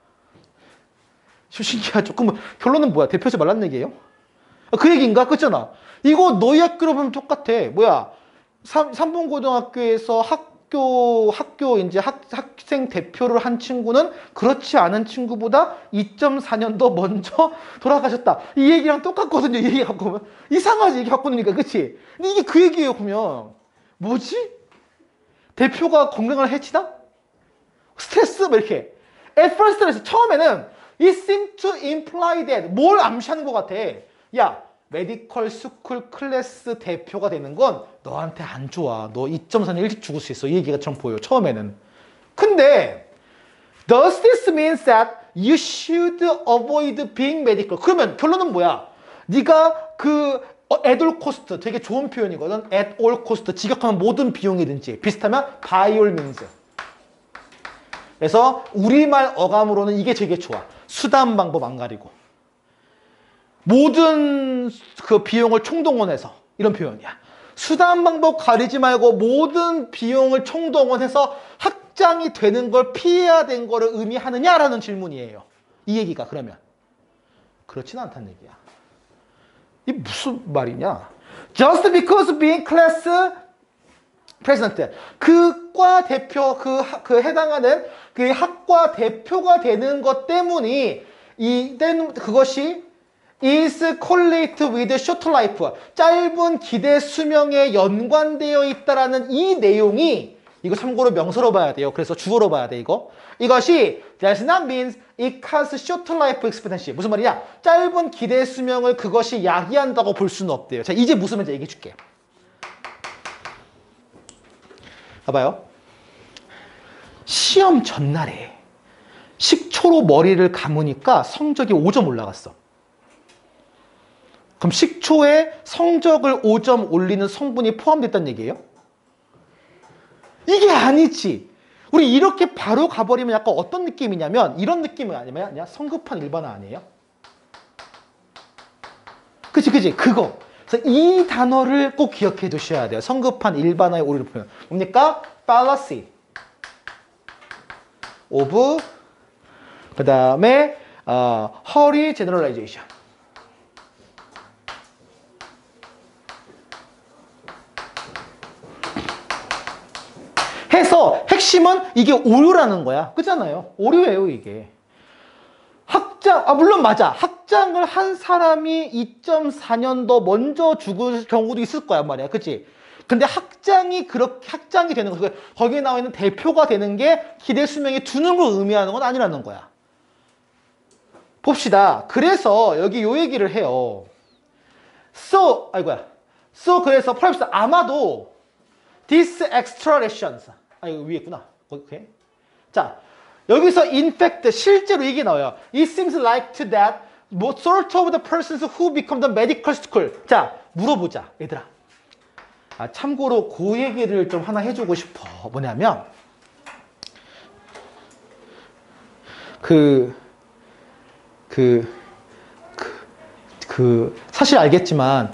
A: 신기하죠? 그럼 결론은 뭐야? 대표하지 말란 얘기예요? 그 얘기인가? 그렇잖아. 이거 너희 학교로 보면 똑같아. 뭐야? 삼봉고등학교에서 학교 이제 학생 대표를 한 친구는 그렇지 않은 친구보다 2.4년 더 먼저 돌아가셨다. 이 얘기랑 똑같거든요. 이 얘기 갖고 보면. 이상하지, 얘기 갖고 노니까. 그치? 근데 이게 그 얘기예요, 보면. 뭐지? 대표가 건강을 해치다? 스트레스? 뭐 이렇게. At first, 처음에는 It seemed to imply that 뭘 암시하는 것 같아. 야, 메디컬 스쿨 클래스 대표가 되는 건 너한테 안 좋아. 너 2.4년 일찍 죽을 수 있어. 이 얘기가 좀 보여. 처음에는. 근데 Does this mean that you should avoid being medical? 그러면 결론은 뭐야? 네가 그 at all cost 되게 좋은 표현이거든. at all cost 지격하면 모든 비용이든지 비슷하면 by all means. 그래서 우리말 어감으로는 이게 되게 좋아. 수단 방법 안 가리고 모든 그 비용을 총동원해서 이런 표현이야. 수단 방법 가리지 말고 모든 비용을 총동원해서 학장이 되는 걸 피해야 된 거를 의미하느냐라는 질문이에요. 이 얘기가 그러면 그렇지는 않다는 얘기야. 이게 무슨 말이냐? Just because being class president 그 과 대표 그 해당하는 그 학과 대표가 되는 것 때문이 그것이 is correlated with short life 짧은 기대 수명에 연관되어 있다라는 이 내용이 이거 참고로 명사로 봐야 돼요. 그래서 주어로 봐야 돼 이거. 이것이 does not mean it has short life expectancy. 무슨 말이냐? 짧은 기대 수명을 그것이 야기한다고 볼 수는 없대요. 자 이제 무슨 말인지 얘기해 줄게. 봐봐요. 시험 전날에 식초로 머리를 감으니까 성적이 5점 올라갔어. 그럼 식초에 성적을 5점 올리는 성분이 포함됐다는 얘기예요? 이게 아니지. 우리 이렇게 바로 가버리면 약간 어떤 느낌이냐면 이런 느낌이 아니야? 성급한 일반화 아니에요? 그치 그거. 그래서 이 단어를 꼭 기억해 두셔야 돼요. 성급한 일반화의 오류를 표현. 뭡니까? fallacy of 그 다음에 hurry generalization. 해서 핵심은 이게 오류라는 거야. 그잖아요. 오류예요, 이게. 물론 맞아. 학장을 한 사람이 2.4년 더 먼저 죽을 경우도 있을 거야, 말이야. 그치? 근데 학장이 되는 거, 거기에 나와 있는 대표가 되는 게 기대 수명에 두는 걸 의미하는 건 아니라는 거야. 봅시다. 그래서 여기 요 얘기를 해요. So, 그래서 perhaps 아마도 this extra lessons. 이거 위에 있구나. 오케이. 자, 여기서 in fact 실제로 이게 나와요. It seems like to that sort of the persons who become the medical school. 자, 물어보자, 얘들아. 참고로 그 얘기를 좀 하나 해주고 싶어. 뭐냐면 사실 알겠지만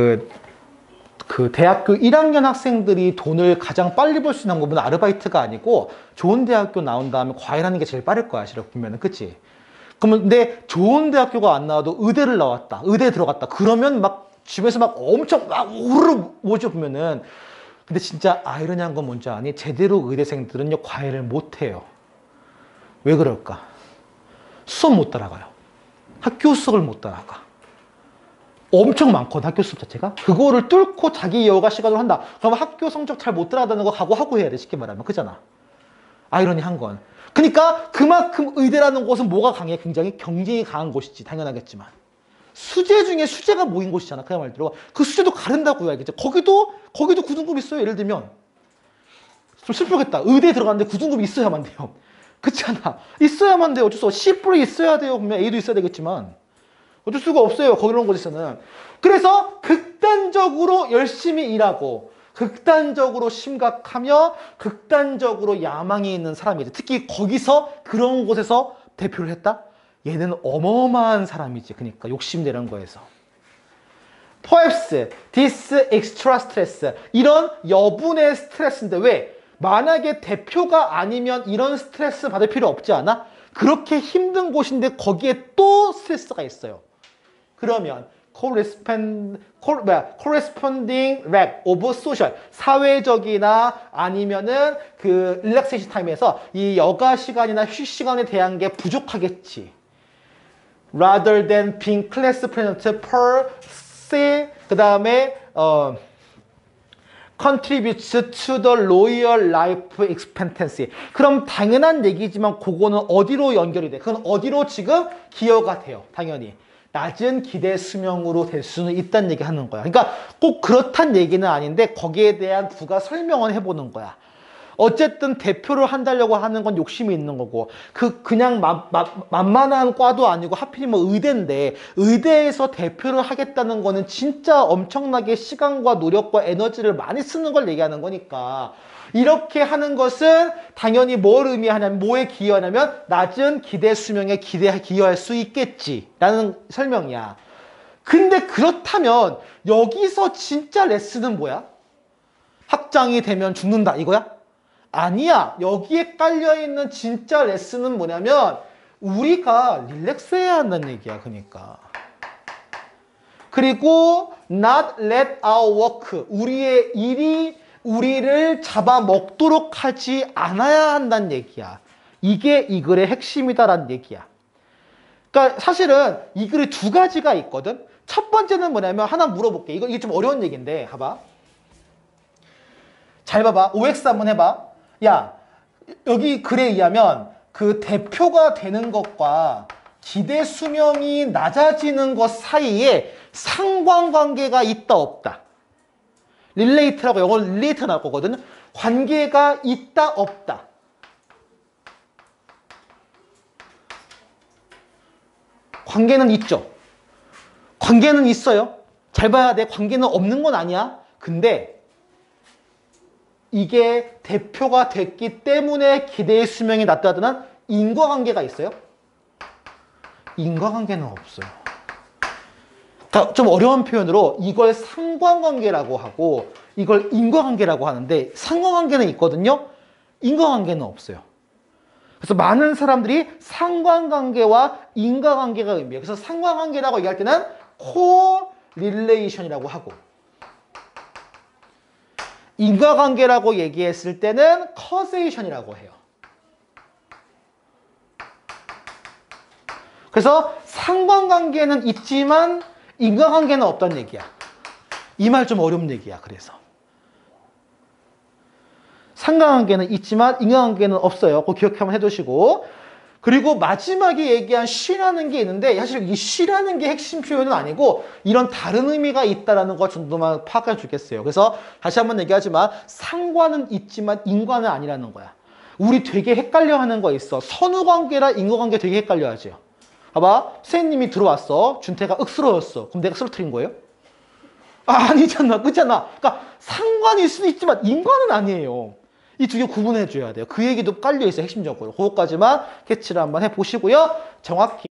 A: 대학교 1학년 학생들이 돈을 가장 빨리 벌 수 있는 방법은 아르바이트가 아니고 좋은 대학교 나온 다음에 과외하는 게 제일 빠를 거야, 실력 보면은. 그치? 그러면 근데 좋은 대학교가 안 나와도 의대를 나왔다, 의대에 들어갔다, 그러면 막 집에서 막 엄청 막 우르르 모죠, 보면은. 근데 진짜 아이러니한 건 뭔지 아니? 제대로 의대생들은요, 과외를 못 해요. 왜 그럴까? 수업 못 따라가요. 학교 수업을 못 따라가. 엄청 많거든, 학교 수업 자체가. 그거를 뚫고 자기 여가 시간을 한다. 그러면 학교 성적 잘 못 따라가는 거 각오하고 해야 돼, 쉽게 말하면. 그잖아. 아이러니한 건. 그러니까 그만큼 의대라는 곳은 뭐가 강해? 굉장히 경쟁이 강한 곳이지, 당연하겠지만. 수재 중에 수재가 모인 곳이잖아, 그야말로. 그 수재도 가른다고요, 알겠지? 거기도 구등급 있어요, 예를 들면. 좀 슬프겠다. 의대에 들어갔는데 구등급이 있어야만 돼요. 그렇잖아. 있어야만 돼요. 어쩔 수 없어. C+이 있어야 돼요. 그러면 A도 있어야 되겠지만. 어쩔 수가 없어요, 그런 곳에서는. 그래서 극단적으로 열심히 일하고 극단적으로 심각하며 극단적으로 야망이 있는 사람이지. 특히 거기서 그런 곳에서 대표를 했다? 얘는 어마어마한 사람이지. 그러니까 욕심내는 거에서. Perhaps this extra stress, 이런 여분의 스트레스인데 왜? 만약에 대표가 아니면 이런 스트레스 받을 필요 없지 않아? 그렇게 힘든 곳인데 거기에 또 스트레스가 있어요. 그러면 corresponding lack of social, 사회적이나 아니면은 relaxation time에서 이 여가 시간이나 휴식 시간에 대한 게 부족하겠지. Rather than being class present per se, 그 다음에 contributes to the lower life expectancy. 그럼 당연한 얘기지만 그거는 어디로 연결이 돼? 그건 어디로 지금 기여가 돼요, 당연히. 낮은 기대 수명으로 될 수는 있다는 얘기 하는 거야. 그러니까 꼭 그렇단 얘기는 아닌데 거기에 대한 부가 설명을 해보는 거야. 어쨌든 대표를 한다려고 하는 건 욕심이 있는 거고, 그냥 만만한 과도 아니고 하필이면 의대인데, 의대에서 대표를 하겠다는 거는 진짜 엄청나게 시간과 노력과 에너지를 많이 쓰는 걸 얘기하는 거니까, 이렇게 하는 것은 당연히 뭘 의미하냐면, 뭐에 기여하냐면 낮은 기대 수명에 기여할 수 있겠지 라는 설명이야. 근데 그렇다면 여기서 진짜 레슨은 뭐야? 학장이 되면 죽는다 이거야? 아니야. 여기에 깔려있는 진짜 레슨은 뭐냐면 우리가 릴렉스해야 한다는 얘기야. 그러니까. 그리고 not let our work, 우리의 일이 우리를 잡아먹도록 하지 않아야 한다는 얘기야. 이게 이 글의 핵심이다라는 얘기야. 그러니까 사실은 이 글에 두 가지가 있거든. 첫 번째는 뭐냐면 하나 물어볼게. 이게 좀 어려운 얘기인데 봐봐. 잘 봐봐. OX 한번 해봐. 야, 여기 글에 의하면 그 대표가 되는 것과 기대 수명이 낮아지는 것 사이에 상관관계가 있다 없다. 릴레이트라고, 영어로 릴레이트 나올 거거든요. 관계가 있다 없다. 관계는 있죠. 관계는 있어요. 잘 봐야 돼. 관계는 없는 건 아니야. 근데 이게 대표가 됐기 때문에 기대의 수명이 낮다는 인과관계가 있어요? 인과관계는 없어요. 좀 어려운 표현으로 이걸 상관관계라고 하고 이걸 인과관계라고 하는데 상관관계는 있거든요. 인과관계는 없어요. 그래서 많은 사람들이 상관관계와 인과관계가 의미해요. 그래서 상관관계라고 얘기할 때는 코릴레이션이라고 하고 인과관계라고 얘기했을 때는 커세이션이라고 해요. 그래서 상관관계는 있지만 인과관계는 없다는 얘기야. 이 말 좀 어려운 얘기야. 그래서 상관관계는 있지만 인과관계는 없어요. 그거 기억 한번 해두시고, 그리고 마지막에 얘기한 she라는 게 있는데 사실 이 she라는 게 핵심 표현은 아니고 이런 다른 의미가 있다는 것 정도만 파악해 주겠어요. 그래서 다시 한번 얘기하지만 상관은 있지만 인과는 아니라는 거야. 우리 되게 헷갈려하는 거 있어. 선후관계랑 인과관계 되게 헷갈려하죠. 봐봐, 선생님이 들어왔어. 준태가 윽스러웠어. 그럼 내가 쓰러뜨린 거예요? 아니잖아. 그렇잖아. 그러니까 상관일 수도 있지만 인과는 아니에요. 이 두 개 구분해 줘야 돼요. 그 얘기도 깔려 있어요. 핵심적으로. 그것까지만 캐치를 한번 해보시고요. 정확히